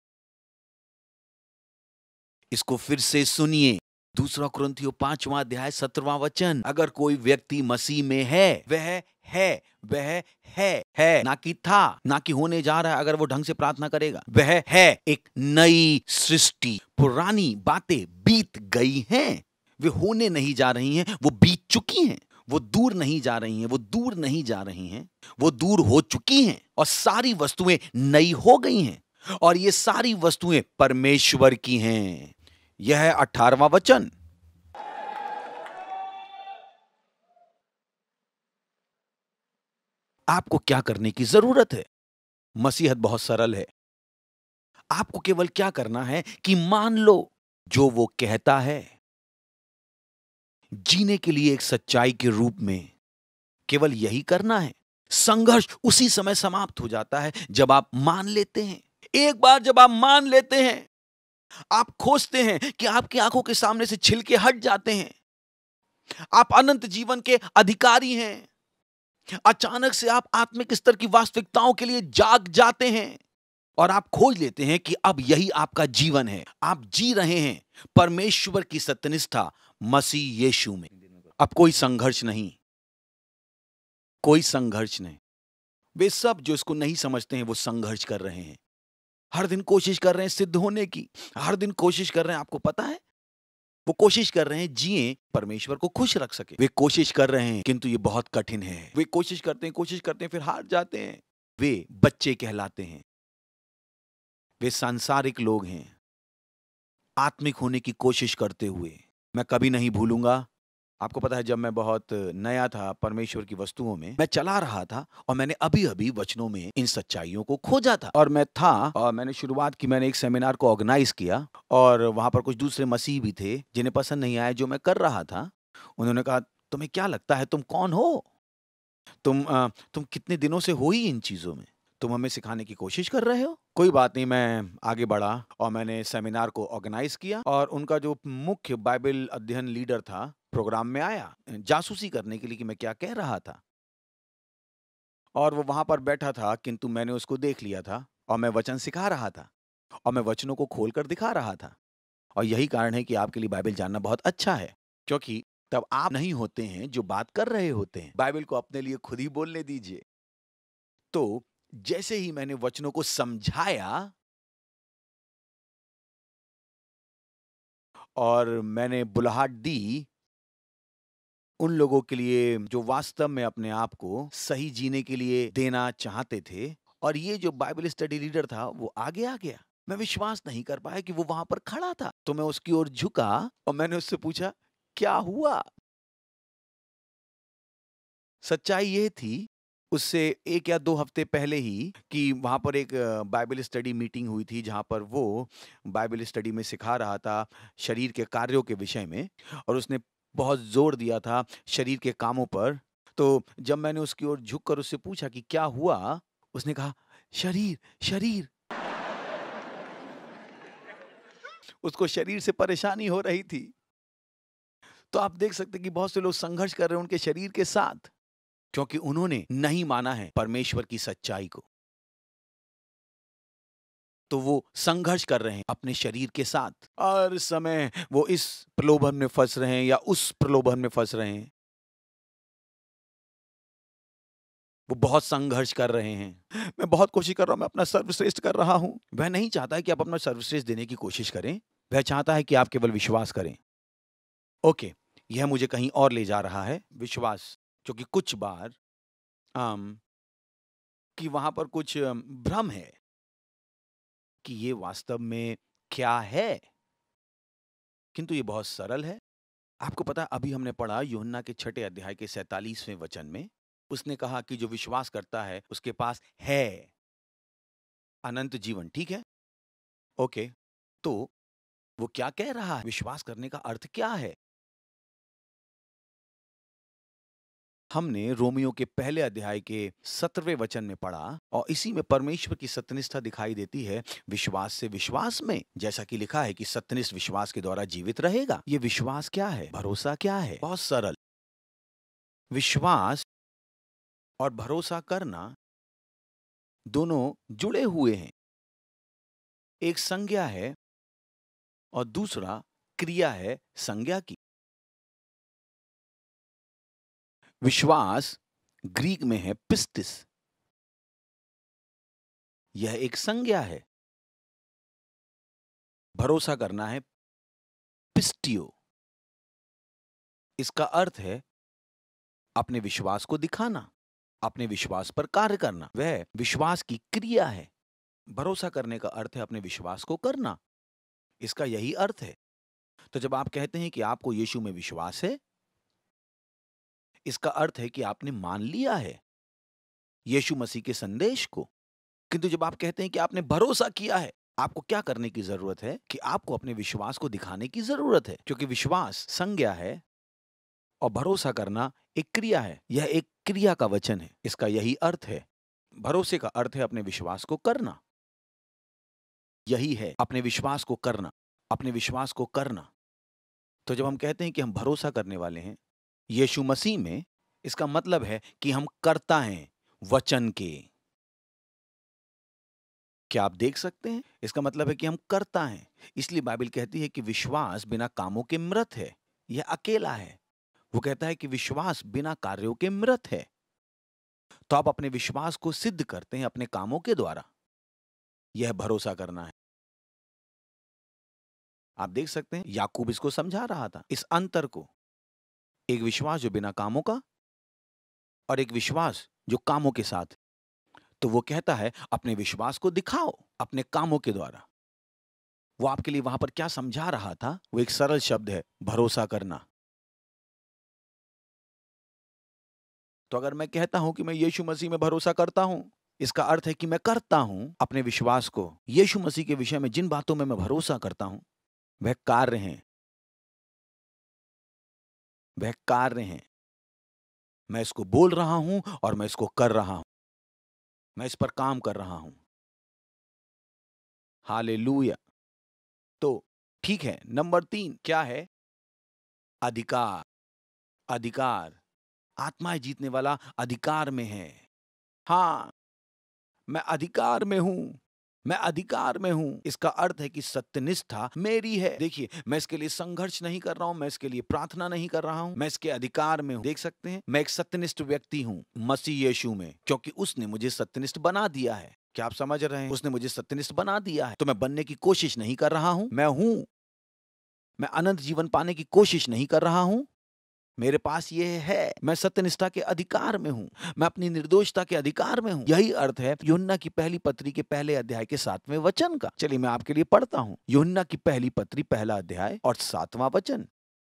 इसको फिर से सुनिए, दूसरा कुरिन्थियों पांचवां अध्याय सत्रहवां वचन। अगर कोई व्यक्ति मसीह में है, वह है, वह है, है ना कि था, ना कि होने जा रहा है। अगर वो ढंग से प्रार्थना करेगा, वह है एक नई सृष्टि। पुरानी बातें बीत गई हैं, वे होने नहीं जा रही हैं, वो बीत चुकी हैं। वो दूर नहीं जा रही हैं, वो दूर नहीं जा रही हैं, वो दूर हो चुकी हैं और सारी वस्तुएं नई हो गई हैं और ये सारी वस्तुएं परमेश्वर की हैं। यह है अठारहवां वचन। आपको क्या करने की जरूरत है? मसीहत बहुत सरल है। आपको केवल क्या करना है कि मान लो जो वो कहता है। जीने के लिए एक सच्चाई के रूप में केवल यही करना है। संघर्ष उसी समय समाप्त हो जाता है जब आप मान लेते हैं। एक बार जब आप मान लेते हैं, आप खोजते हैं कि आपकी आंखों के सामने से छिलके हट जाते हैं। आप अनंत जीवन के अधिकारी हैं। अचानक से आप आत्मिक स्तर की वास्तविकताओं के लिए जाग जाते हैं और आप खोज लेते हैं कि अब यही आपका जीवन है। आप जी रहे हैं परमेश्वर की सत्यनिष्ठा मसीह यीशु में। अब कोई संघर्ष नहीं, कोई संघर्ष नहीं। वे सब जो इसको नहीं समझते हैं वो संघर्ष कर रहे हैं। हर दिन कोशिश कर रहे हैं सिद्ध होने की, हर दिन कोशिश कर रहे हैं। आपको पता है, वो कोशिश कर रहे हैं जिए परमेश्वर को खुश रख सके। वे कोशिश कर रहे हैं, किंतु ये बहुत कठिन है। वे कोशिश करते हैं, कोशिश करते हैं, फिर हार जाते हैं। वे बच्चे कहलाते हैं। वे सांसारिक लोग हैं, आत्मिक होने की कोशिश करते हुए। मैं कभी नहीं भूलूंगा, आपको पता है, जब मैं बहुत नया था परमेश्वर की वस्तुओं में, मैं चला रहा था और मैंने अभी अभी वचनों में इन सच्चाइयों को खोजा था। और मैं था और मैंने शुरुआत की, मैंने एक सेमिनार को ऑर्गेनाइज किया और वहां पर कुछ दूसरे मसीह भी थे जिन्हें पसंद नहीं आया जो मैं कर रहा था। उन्होंने कहा, तुम्हें क्या लगता है, तुम कौन हो? तुम आ, तुम कितने दिनों से हो ही इन चीजों में? तुम हमें सिखाने की कोशिश कर रहे हो? कोई बात नहीं, मैं आगे बढ़ा और मैंने सेमिनार को ऑर्गेनाइज किया। और उनका जो मुख्य बाइबल अध्ययन लीडर था प्रोग्राम में आया जासूसी करने के लिए कि मैं क्या कह रहा था। और वो वहां पर बैठा था, किंतु मैंने उसको देख लिया था और मैं वचन सिखा रहा था और मैं वचनों को खोलकर दिखा रहा था। और यही कारण है कि आपके लिए बाइबल जानना बहुत अच्छा है, क्योंकि तब आप नहीं होते हैं जो बात कर रहे होते हैं। बाइबल को अपने लिए खुद ही बोलने दीजिए। तो जैसे ही मैंने वचनों को समझाया और मैंने बुलाहट दी उन लोगों के लिए जो वास्तव में अपने आप को सही जीने के लिए देना चाहते थे, और ये जो बाइबल स्टडी लीडर था वो आगे आ गया। मैं विश्वास नहीं कर पाया कि वो वहां पर खड़ा था। तो मैं उसकी ओर झुका और मैंने उससे पूछा, क्या हुआ? सच्चाई ये थी, उससे एक या दो हफ्ते पहले ही कि वहां पर एक बाइबल स्टडी मीटिंग हुई थी जहां पर वो बाइबल स्टडी में सिखा रहा था शरीर के कार्यों के विषय में, और उसने बहुत जोर दिया था शरीर के कामों पर। तो जब मैंने उसकी ओर झुककर उससे पूछा कि क्या हुआ, उसने कहा, शरीर शरीर। उसको शरीर से परेशानी हो रही थी। तो आप देख सकते हैं कि बहुत से लोग संघर्ष कर रहे हैं उनके शरीर के साथ, क्योंकि उन्होंने नहीं माना है परमेश्वर की सच्चाई को। तो वो संघर्ष कर रहे हैं अपने शरीर के साथ। हर समय वो इस प्रलोभन में फंस रहे हैं या उस प्रलोभन में फंस रहे हैं। वो बहुत संघर्ष कर रहे हैं। मैं बहुत कोशिश कर रहा हूं, मैं अपना सर्वश्रेष्ठ कर रहा हूं। वह नहीं चाहता है कि आप अपना सर्वश्रेष्ठ देने की कोशिश करें, वह चाहता है कि आप केवल विश्वास करें। ओके, यह मुझे कहीं और ले जा रहा है, विश्वास। क्योंकि कुछ बार आम कि वहां पर कुछ भ्रम है कि ये वास्तव में क्या है, किंतु ये बहुत सरल है। आपको पता है, अभी हमने पढ़ा यूहन्ना के छठे अध्याय के सैंतालीसवें वचन में, उसने कहा कि जो विश्वास करता है उसके पास है अनंत जीवन। ठीक है, ओके। तो वो क्या कह रहा है? विश्वास करने का अर्थ क्या है? हमने रोमियो के पहले अध्याय के सत्रहवें वचन में पढ़ा और इसी में परमेश्वर की सत्यनिष्ठा दिखाई देती है विश्वास से विश्वास में। जैसा कि लिखा है कि सत्यनिष्ठ विश्वास के द्वारा जीवित रहेगा। ये विश्वास क्या है, भरोसा क्या है? बहुत सरल। विश्वास और भरोसा करना दोनों जुड़े हुए हैं। एक संज्ञा है और दूसरा क्रिया है संज्ञा की। विश्वास ग्रीक में है पिस्टिस, यह एक संज्ञा है। भरोसा करना है पिस्टियो, इसका अर्थ है अपने विश्वास को दिखाना, अपने विश्वास पर कार्य करना। वह विश्वास की क्रिया है। भरोसा करने का अर्थ है अपने विश्वास को करना, इसका यही अर्थ है। तो जब आप कहते हैं कि आपको यीशु में विश्वास है, इसका अर्थ है कि आपने मान लिया है यीशु मसीह के संदेश को। किंतु जब आप कहते हैं कि आपने भरोसा किया है, आपको क्या करने की जरूरत है कि आपको अपने विश्वास को दिखाने की जरूरत है, क्योंकि विश्वास संज्ञा है और भरोसा करना एक क्रिया है। यह एक क्रिया का वचन है, इसका यही अर्थ है। भरोसे का अर्थ है अपने विश्वास को करना, यही है अपने विश्वास को करना, अपने विश्वास को करना। तो जब हम कहते हैं कि हम भरोसा करने वाले हैं यीशु मसीह में, इसका मतलब है कि हम करता हैं वचन के। क्या आप देख सकते हैं? इसका मतलब है कि हम करता हैं। इसलिए बाइबल कहती है कि विश्वास बिना कामों के मृत है, यह अकेला है। वो कहता है कि विश्वास बिना कार्यों के मृत है। तो आप अपने विश्वास को सिद्ध करते हैं अपने कामों के द्वारा, यह भरोसा करना है। आप देख सकते हैं याकूब इसको समझा रहा था, इस अंतर को। एक विश्वास जो बिना कामों का और एक विश्वास जो कामों के साथ। तो वो कहता है अपने विश्वास को दिखाओ अपने कामों के द्वारा। वो आपके लिए वहां पर क्या समझा रहा था? वो एक सरल शब्द है, भरोसा करना। तो अगर मैं कहता हूं कि मैं यीशु मसीह में भरोसा करता हूं, इसका अर्थ है कि मैं करता हूं अपने विश्वास को। यीशु मसीह के विषय में जिन बातों में मैं भरोसा करता हूं वह कार्य हैं, वह कार्य हैं। मैं इसको बोल रहा हूं और मैं इसको कर रहा हूं, मैं इस पर काम कर रहा हूं। हालेलुया। तो ठीक है, नंबर तीन क्या है? अधिकार। अधिकार, आत्माएं जीतने वाला अधिकार में है। हां, मैं अधिकार में हूं, मैं अधिकार में हूं। इसका अर्थ है कि सत्यनिष्ठा मेरी है। देखिए, मैं इसके लिए संघर्ष नहीं कर रहा हूं, मैं इसके लिए प्रार्थना नहीं कर रहा हूं, मैं इसके अधिकार में हूं। देख सकते हैं, मैं एक सत्यनिष्ठ व्यक्ति हूं मसीह यीशु में, क्योंकि उसने मुझे सत्यनिष्ठ बना दिया है। क्या आप समझ रहे हैं? उसने मुझे सत्यनिष्ठ बना दिया है। तो मैं बनने की कोशिश नहीं कर रहा हूं, मैं हूं। मैं अनंत जीवन पाने की कोशिश नहीं कर रहा हूं, मेरे पास ये है। मैं सत्यनिष्ठा के अधिकार में हूं, मैं अपनी निर्दोषता के अधिकार में हूं। यही अर्थ है यूहन्ना की पहली पत्री के पहले अध्याय के सातवें वचन का। चलिए मैं आपके लिए पढ़ता हूं। यूहन्ना की पहली पत्री पहला अध्याय और सातवां वचन।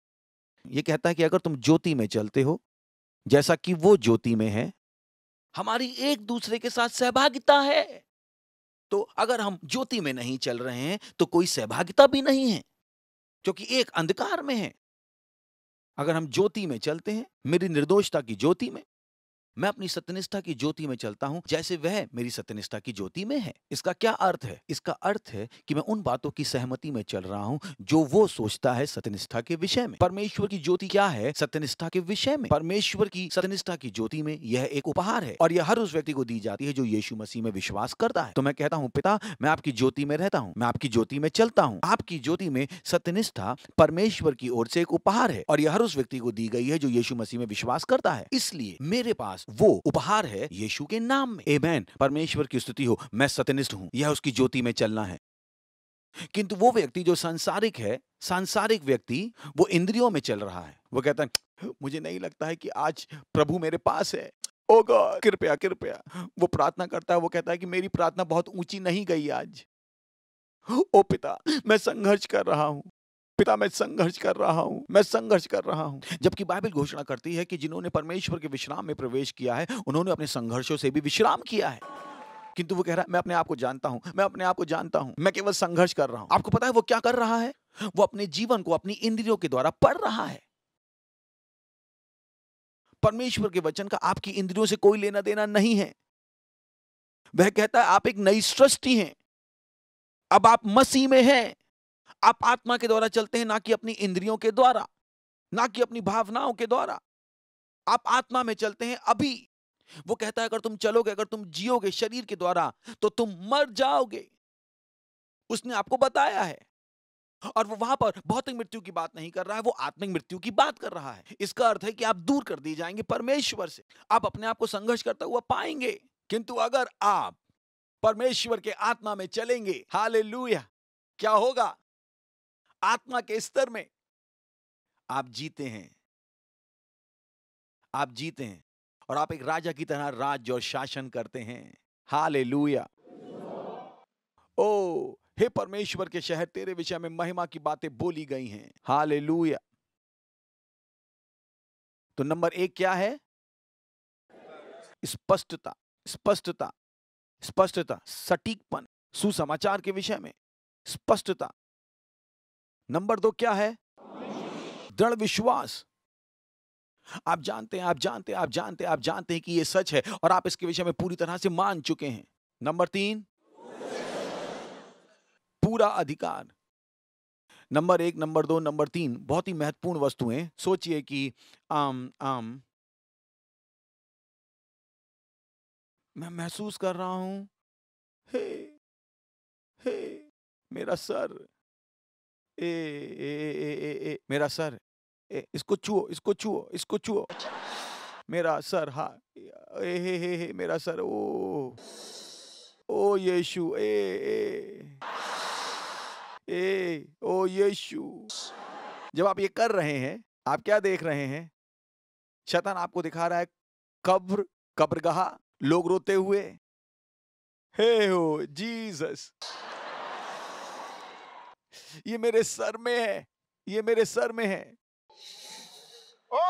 यह कहता है कि अगर तुम ज्योति में चलते हो जैसा कि वो ज्योति में है, हमारी एक दूसरे के साथ सहभागिता है। तो अगर हम ज्योति में नहीं चल रहे हैं तो कोई सहभागिता भी नहीं है, क्योंकि एक अंधकार में है। अगर हम ज्योति में चलते हैं, मेरी निर्दोषता की ज्योति में, मैं अपनी सत्यनिष्ठा की ज्योति में चलता हूं जैसे वह मेरी सत्यनिष्ठा की ज्योति में है। इसका क्या अर्थ है? इसका अर्थ है कि मैं उन बातों की सहमति में चल रहा हूं जो वो सोचता है सत्यनिष्ठा के विषय में। परमेश्वर की ज्योति क्या है? सत्यनिष्ठा के विषय में। परमेश्वर की सत्यनिष्ठा की ज्योति में यह एक उपहार है और यह हर उस व्यक्ति को दी जाती है जो यीशु मसीह में विश्वास करता है। तो मैं कहता हूं, पिता, मैं आपकी ज्योति में रहता हूं, मैं आपकी ज्योति में चलता हूं। आपकी ज्योति में सत्यनिष्ठा परमेश्वर की ओर से एक उपहार है और यह हर उस व्यक्ति को दी गई है जो यीशु मसीह में विश्वास करता है। इसलिए मेरे पास वो उपहार है यीशु के नाम में। आमेन। परमेश्वर की स्तुति हो। मैं सत्यनिष्ठ हूं, यह उसकी ज्योति में चलना है। किंतु वो व्यक्ति जो सांसारिक है, सांसारिक व्यक्ति, वो इंद्रियों में चल रहा है। वो कहता है मुझे नहीं लगता है कि आज प्रभु मेरे पास है, ओ गॉड कृपया कृपया। वो प्रार्थना करता है, वो कहता है कि मेरी प्रार्थना बहुत ऊंची नहीं गई आज। ओ पिता, मैं संघर्ष कर रहा हूं, पिता मैं संघर्ष कर रहा हूं, मैं संघर्ष कर रहा हूं। जबकि बाइबल घोषणा करती है कि जिन्होंने परमेश्वर के विश्राम में प्रवेश किया है उन्होंने अपने संघर्षों से भी विश्राम किया है। किंतु वो कह रहा है मैं अपने आप को जानता हूं, मैं अपने आप को जानता हूं, मैं केवल संघर्ष कर रहा हूं। आपको पता है वो क्या कर रहा है? वो अपने जीवन को अपनी इंद्रियों के द्वारा पढ़ रहा है। परमेश्वर के वचन का आपकी इंद्रियों से कोई लेना देना नहीं है। वह कहता है आप एक नई सृष्टि हैं, अब आप मसीह में हैं, आप आत्मा के द्वारा चलते हैं, ना कि अपनी इंद्रियों के द्वारा, ना कि अपनी भावनाओं के द्वारा। आप आत्मा में चलते हैं। अभी वो कहता है अगर तुम चलोगे, अगर तुम जियोगे शरीर के द्वारा तो तुम मर जाओगे। उसने आपको बताया है। और वो वहां पर भौतिक मृत्यु की बात नहीं कर रहा है, वो आत्मिक मृत्यु की बात कर रहा है। इसका अर्थ है कि आप दूर कर दिए जाएंगे परमेश्वर से, आप अपने आप को संघर्ष करता हुआ पाएंगे। किंतु अगर आप परमेश्वर के आत्मा में चलेंगे, हालेलुया, क्या होगा? आत्मा के स्तर में आप जीते हैं, आप जीते हैं और आप एक राजा की तरह राज्य और शासन करते हैं। हालेलुया। ओ हे परमेश्वर के शहर, तेरे विषय में महिमा की बातें बोली गई हैं। हालेलुया। तो नंबर एक क्या है? स्पष्टता, स्पष्टता, स्पष्टता, सटीकपन, सुसमाचार के विषय में स्पष्टता। नंबर दो क्या है? दृढ़ विश्वास। आप जानते हैं, आप जानते हैं, आप जानते हैं, आप जानते हैं कि यह सच है और आप इसके विषय में पूरी तरह से मान चुके हैं। नंबर तीन, पूरा अधिकार। नंबर एक, नंबर दो, नंबर तीन बहुत ही महत्वपूर्ण वस्तुएं। सोचिए कि आम आम मैं महसूस कर रहा हूं, हे हे मेरा सर, ए ए ए ए, ए मेरा सर, ए, इसको छुओ, इसको छुओ, इसको छुओ, मेरा सर, हा, ए हे हे हे मेरा सर, ओ ओ यीशु, ए ए ए ओ यीशु। जब आप ये कर रहे हैं, आप क्या देख रहे हैं? शैतान आपको दिखा रहा है कब्र, कब्रगाह, लोग रोते हुए, हे हो जीसस, ये मेरे सर में है, ये मेरे सर में है। ओ!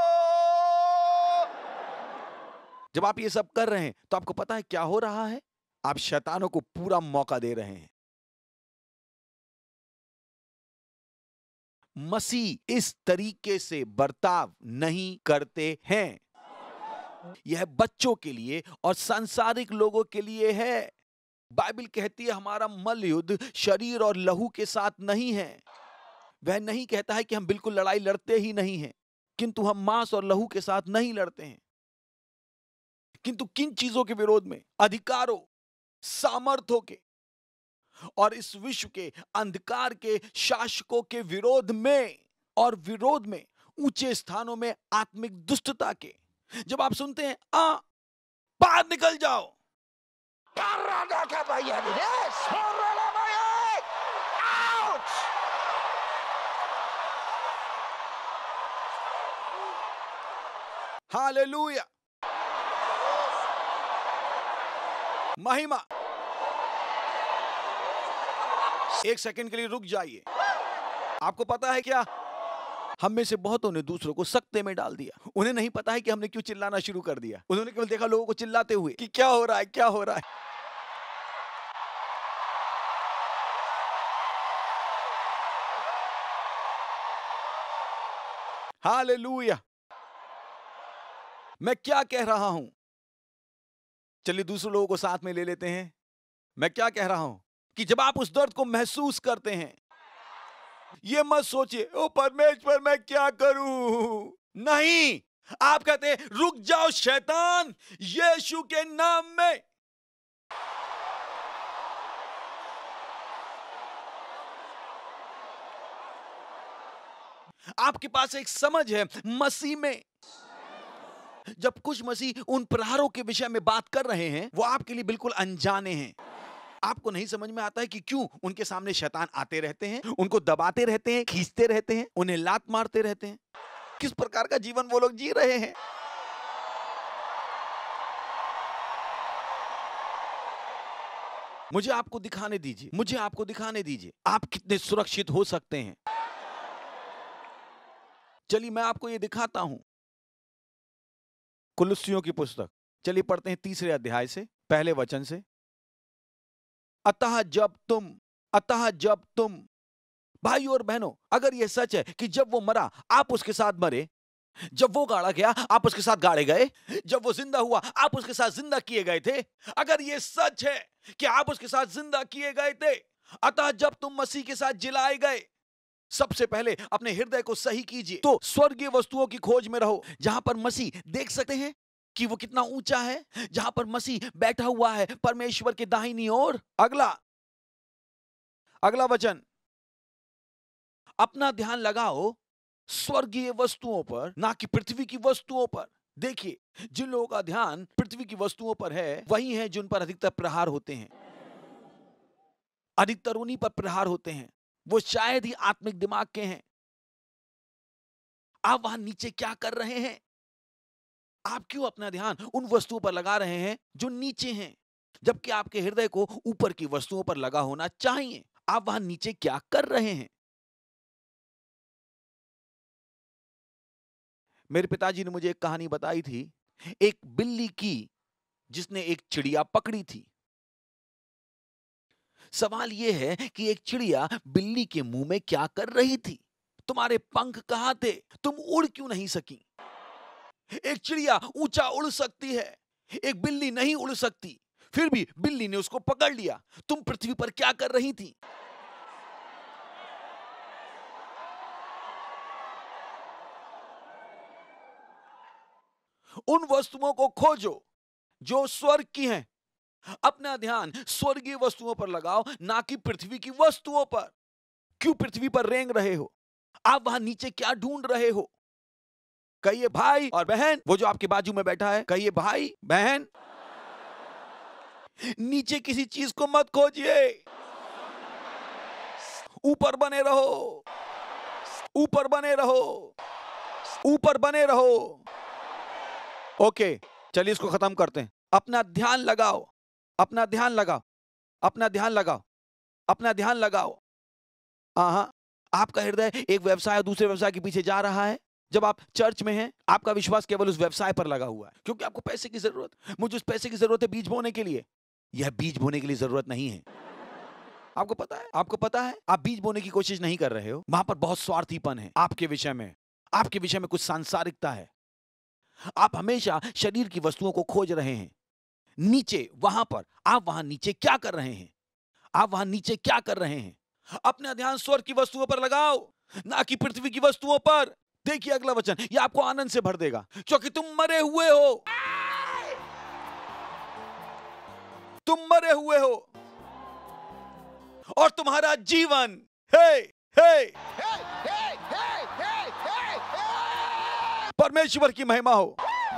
जब आप ये सब कर रहे हैं तो आपको पता है क्या हो रहा है? आप शैतानों को पूरा मौका दे रहे हैं। मसीह इस तरीके से बर्ताव नहीं करते हैं। यह बच्चों के लिए और सांसारिक लोगों के लिए है। बाइबल कहती है हमारा मल्ल युद्ध शरीर और लहू के साथ नहीं है। वह नहीं कहता है कि हम बिल्कुल लड़ाई लड़ते ही नहीं हैं, किंतु हम मांस और लहू के साथ नहीं लड़ते हैं। किंतु किन चीजों के विरोध में? अधिकारों, सामर्थ्यों के और इस विश्व के अंधकार के शासकों के विरोध में, और विरोध में ऊंचे स्थानों में आत्मिक दुष्टता के। जब आप सुनते हैं आ बाहर निकल जाओ, हालेलुया, महिमा। एक सेकंड के लिए रुक जाइए। आपको पता है क्या? हम में से बहुतों ने दूसरों को सकते में डाल दिया। उन्हें नहीं पता है कि हमने क्यों चिल्लाना शुरू कर दिया। उन्होंने केवल देखा लोगों को चिल्लाते हुए कि क्या हो रहा है, क्या हो रहा है। हालेलुया। मैं क्या कह रहा हूं? चलिए दूसरे लोगों को साथ में ले लेते हैं। मैं क्या कह रहा हूं कि जब आप उस दर्द को महसूस करते हैं, ये मत सोचिए ओ परमेश्वर मैं क्या करूं। नहीं, आप कहते हैं रुक जाओ शैतान, यीशु के नाम में। आपके पास एक समझ है मसीह में। जब कुछ मसीह उन प्रहारों के विषय में बात कर रहे हैं, वो आपके लिए बिल्कुल अनजाने हैं। आपको नहीं समझ में आता है कि क्यों उनके सामने शैतान आते रहते हैं, उनको दबाते रहते हैं, खींचते रहते हैं, उन्हें लात मारते रहते हैं। किस प्रकार का जीवन वो लोग जी रहे हैं। मुझे आपको दिखाने दीजिए, मुझे आपको दिखाने दीजिए आप कितने सुरक्षित हो सकते हैं। चलिए मैं आपको ये दिखाता हूं। कुलुस्सियों की पुस्तक, चलिए पढ़ते हैं तीसरे अध्याय से, पहले वचन से। अतः जब तुम अतः जब तुम भाई और बहनों, अगर यह सच है कि जब वो मरा आप उसके साथ मरे, जब वो गाड़ा गया आप उसके साथ गाड़े गए, जब वो जिंदा हुआ आप उसके साथ जिंदा किए गए थे। अगर ये सच है कि आप उसके साथ जिंदा किए गए थे, अतः जब तुम मसीह के साथ जिलाए गए, सबसे पहले अपने हृदय को सही कीजिए। तो स्वर्गीय वस्तुओं की खोज में रहो, जहां पर मसीह देख सकते हैं कि वो कितना ऊंचा है, जहां पर मसीह बैठा हुआ है परमेश्वर के दाहिनी ओर। अगला अगला वचन, अपना ध्यान लगाओ स्वर्गीय वस्तुओं पर, ना कि पृथ्वी की वस्तुओं पर। देखिए, जिन लोगों का ध्यान पृथ्वी की वस्तुओं पर है, वही है जिन पर अधिकतर प्रहार होते हैं, अधिकतर उन्हीं पर प्रहार होते हैं। वो शायद ही आत्मिक दिमाग के हैं। आप वहां नीचे क्या कर रहे हैं? आप क्यों अपना ध्यान उन वस्तुओं पर लगा रहे हैं जो नीचे हैं, जबकि आपके हृदय को ऊपर की वस्तुओं पर लगा होना चाहिए? आप वहां नीचे क्या कर रहे हैं? मेरे पिताजी ने मुझे एक कहानी बताई थी, एक बिल्ली की जिसने एक चिड़िया पकड़ी थी। सवाल यह है कि एक चिड़िया बिल्ली के मुंह में क्या कर रही थी? तुम्हारे पंख कहां थे? तुम उड़ क्यों नहीं सकी? एक चिड़िया ऊंचा उड़ सकती है, एक बिल्ली नहीं उड़ सकती। फिर भी बिल्ली ने उसको पकड़ लिया। तुम पृथ्वी पर क्या कर रही थी? उन वस्तुओं को खोजो जो स्वर्ग की हैं। अपना ध्यान स्वर्गीय वस्तुओं पर लगाओ, ना कि पृथ्वी की वस्तुओं पर। क्यों पृथ्वी पर रेंग रहे हो? आप वहां नीचे क्या ढूंढ रहे हो? कहिए भाई और बहन, वो जो आपके बाजू में बैठा है, कहिए भाई बहन, नीचे किसी चीज को मत खोजिए, ऊपर बने रहो, ऊपर बने रहो, ऊपर बने रहो। ओके, चलिए इसको खत्म करते हैं। अपना ध्यान लगाओ, अपना ध्यान लगाओ, अपना ध्यान लगाओ, अपना ध्यान लगाओ। हाँ, आपका हृदय एक व्यवसाय दूसरे व्यवसाय के पीछे जा रहा है। जब आप चर्च में हैं, आपका विश्वास केवल उस व्यवसाय पर लगा हुआ है, क्योंकि आपको पैसे की जरूरत, मुझे उस पैसे की जरूरत है बीज बोने के लिए। यह बीज बोने के लिए जरूरत नहीं है। आपको पता है, आपको पता है, आप बीज बोने की कोशिश नहीं कर रहे हो। वहां पर बहुत स्वार्थीपन है आपके विषय में, आपके विषय में कुछ सांसारिकता है। आप हमेशा शरीर की वस्तुओं को खोज रहे हैं। नीचे वहां पर, आप वहां नीचे क्या कर रहे हैं? आप वहां नीचे क्या कर रहे हैं? अपना ध्यान स्वर्ग की वस्तुओं पर लगाओ, ना कि पृथ्वी की वस्तुओं पर। देखिए अगला वचन, यह आपको आनंद से भर देगा, क्योंकि तुम मरे हुए हो। तुम मरे हुए हो और तुम्हारा जीवन हे हे परमेश्वर की महिमा हो।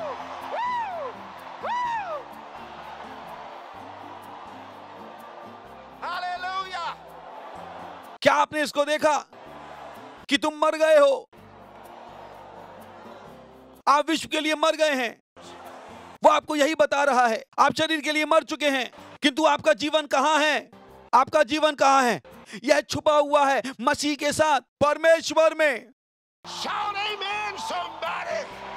क्या आपने इसको देखा कि तुम मर गए हो? आप विश्व के लिए मर गए हैं। वो आपको यही बता रहा है, आप शरीर के लिए मर चुके हैं, किंतु आपका जीवन कहां है? आपका जीवन कहां है? यह छुपा हुआ है मसीह के साथ परमेश्वर में। Shout amen, somebody.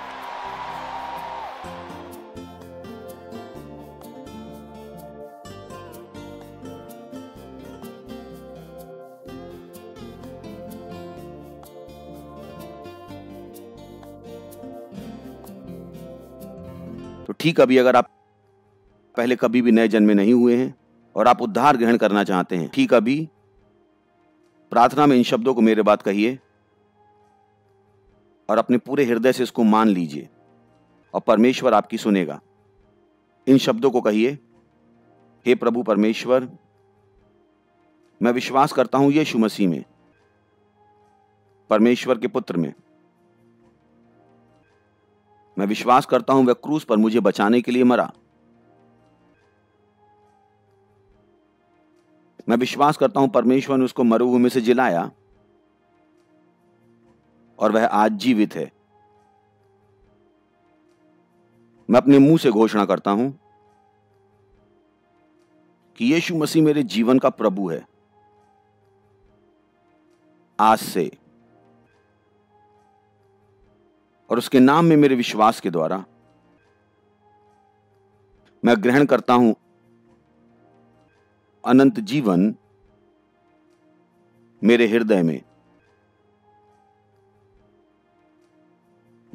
तो ठीक, अभी अगर आप पहले कभी भी नए जन्मे नहीं हुए हैं और आप उद्धार ग्रहण करना चाहते हैं, ठीक अभी प्रार्थना में इन शब्दों को मेरे बात कहिए और अपने पूरे हृदय से इसको मान लीजिए और परमेश्वर आपकी सुनेगा। इन शब्दों को कहिए, हे प्रभु परमेश्वर, मैं विश्वास करता हूं यीशु मसीह में, परमेश्वर के पुत्र में। मैं विश्वास करता हूं वह क्रूस पर मुझे बचाने के लिए मरा। मैं विश्वास करता हूं परमेश्वर ने उसको मरे हुए में से जिलाया और वह आज जीवित है। मैं अपने मुंह से घोषणा करता हूं कि यीशु मसीह मेरे जीवन का प्रभु है। आज से और उसके नाम में मेरे विश्वास के द्वारा मैं ग्रहण करता हूं अनंत जीवन मेरे हृदय में।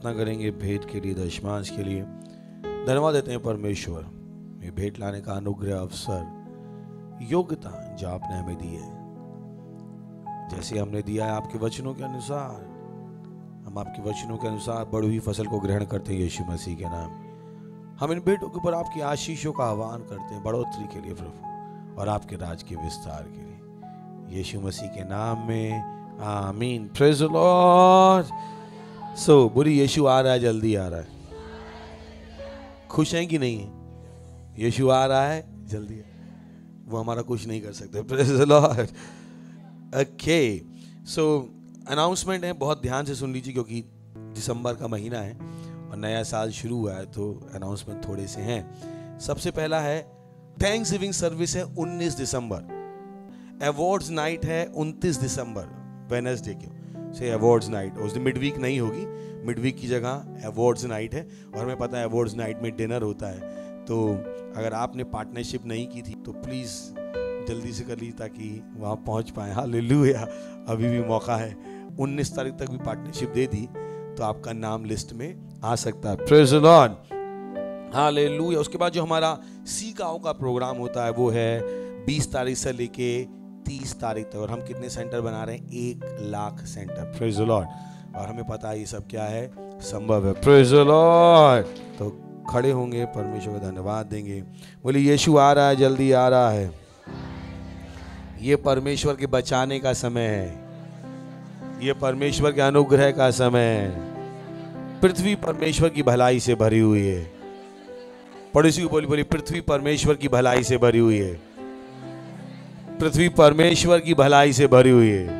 प्रार्थना करेंगे भेंट के लिए, दशमांश के लिए। धन्यवाद देते हैं परमेश्वर, ये भेंट लाने का अनुग्रह, अवसर, योग्यता जो आपने हमें दी है। जैसे हमने दिया है आपके वचनों के अनुसार, हम आपके वचनों के अनुसार बढ़ी हुई फसल को ग्रहण करते हैं यीशु मसीह के नाम। हम इन भेंटों के ऊपर आपकी आशीषों का आह्वान करते हैं, बढ़ोतरी के लिए प्रभु, और आपके राज के विस्तार के लिए, यीशु मसीह के नाम में आमीन। Praise the Lord. सो बुरी यीशु आ रहा है, जल्दी आ रहा है। खुश हैं कि नहीं है? यीशु आ रहा है, जल्दी है। वो हमारा कुछ नहीं कर सकते। Praise the Lord. Okay, so announcement है, बहुत ध्यान से सुन लीजिए क्योंकि दिसंबर का महीना है और नया साल शुरू हुआ है, तो अनाउंसमेंट थोड़े से हैं। सबसे पहला है थैंक्स गिविंग सर्विस है उन्नीस दिसंबर। अवार्ड्स नाइट है उनतीस दिसंबर, वेडनेसडे के से अवार्ड्स नाइट। उस दिन मिड वीक नहीं होगी, मिड वीक की जगह अवार्ड्स नाइट है। और हमें पता है अवार्ड्स नाइट में डिनर होता है, तो अगर आपने पार्टनरशिप नहीं की थी तो प्लीज़ जल्दी से कर लीजिए ताकि वहाँ पहुँच पाए। हालेलुया, अभी भी मौका है। उन्नीस तारीख तक भी पार्टनरशिप दे दी तो आपका नाम लिस्ट में आ सकता है। Praise the Lord, hallelujah. उसके बाद जो हमारा सी गाँव का प्रोग्राम होता है वो है बीस तारीख से लेके तीस तारीख तक, और हम कितने सेंटर बना रहे हैं? एक lakh centre. Praise the Lord. और हमें पता है ये सब क्या है, संभव है। Praise the Lord. तो खड़े होंगे, परमेश्वर का धन्यवाद देंगे। बोलिए यीशु आ रहा है, जल्दी आ रहा है। ये परमेश्वर के बचाने का समय है, ये परमेश्वर के अनुग्रह का समय है। पृथ्वी परमेश्वर की भलाई से भरी हुई है। पड़ोसी को बोली बोली पृथ्वी परमेश्वर की भलाई से भरी हुई है। पृथ्वी परमेश्वर की भलाई से भरी हुई है,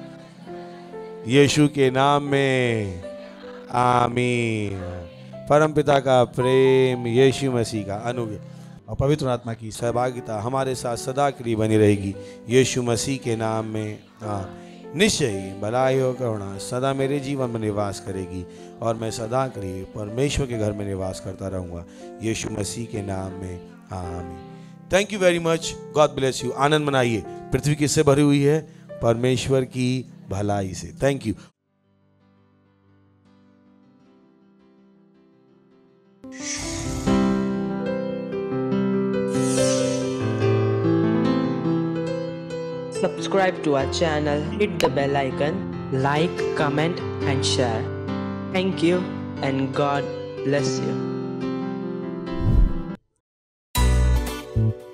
यीशु के नाम में आमीन। परमपिता का प्रेम, यीशु मसीह का अनुग्रह और पवित्र आत्मा की सहभागिता हमारे साथ सदा के लिए बनी रहेगी, यीशु मसीह के नाम में। निश्चय ही भलाई और करुणा सदा मेरे जीवन में निवास करेगी और मैं सदा के लिए परमेश्वर के घर में निवास करता रहूँगा, यीशु मसीह के नाम में आमीन। Thank you very much, God bless you. आनंद मनाइए, पृथ्वी किससे भरी हुई है? परमेश्वर की भलाई से। Thank you. Subscribe to our channel, hit the bell icon, like, comment and share. Thank you and God bless you.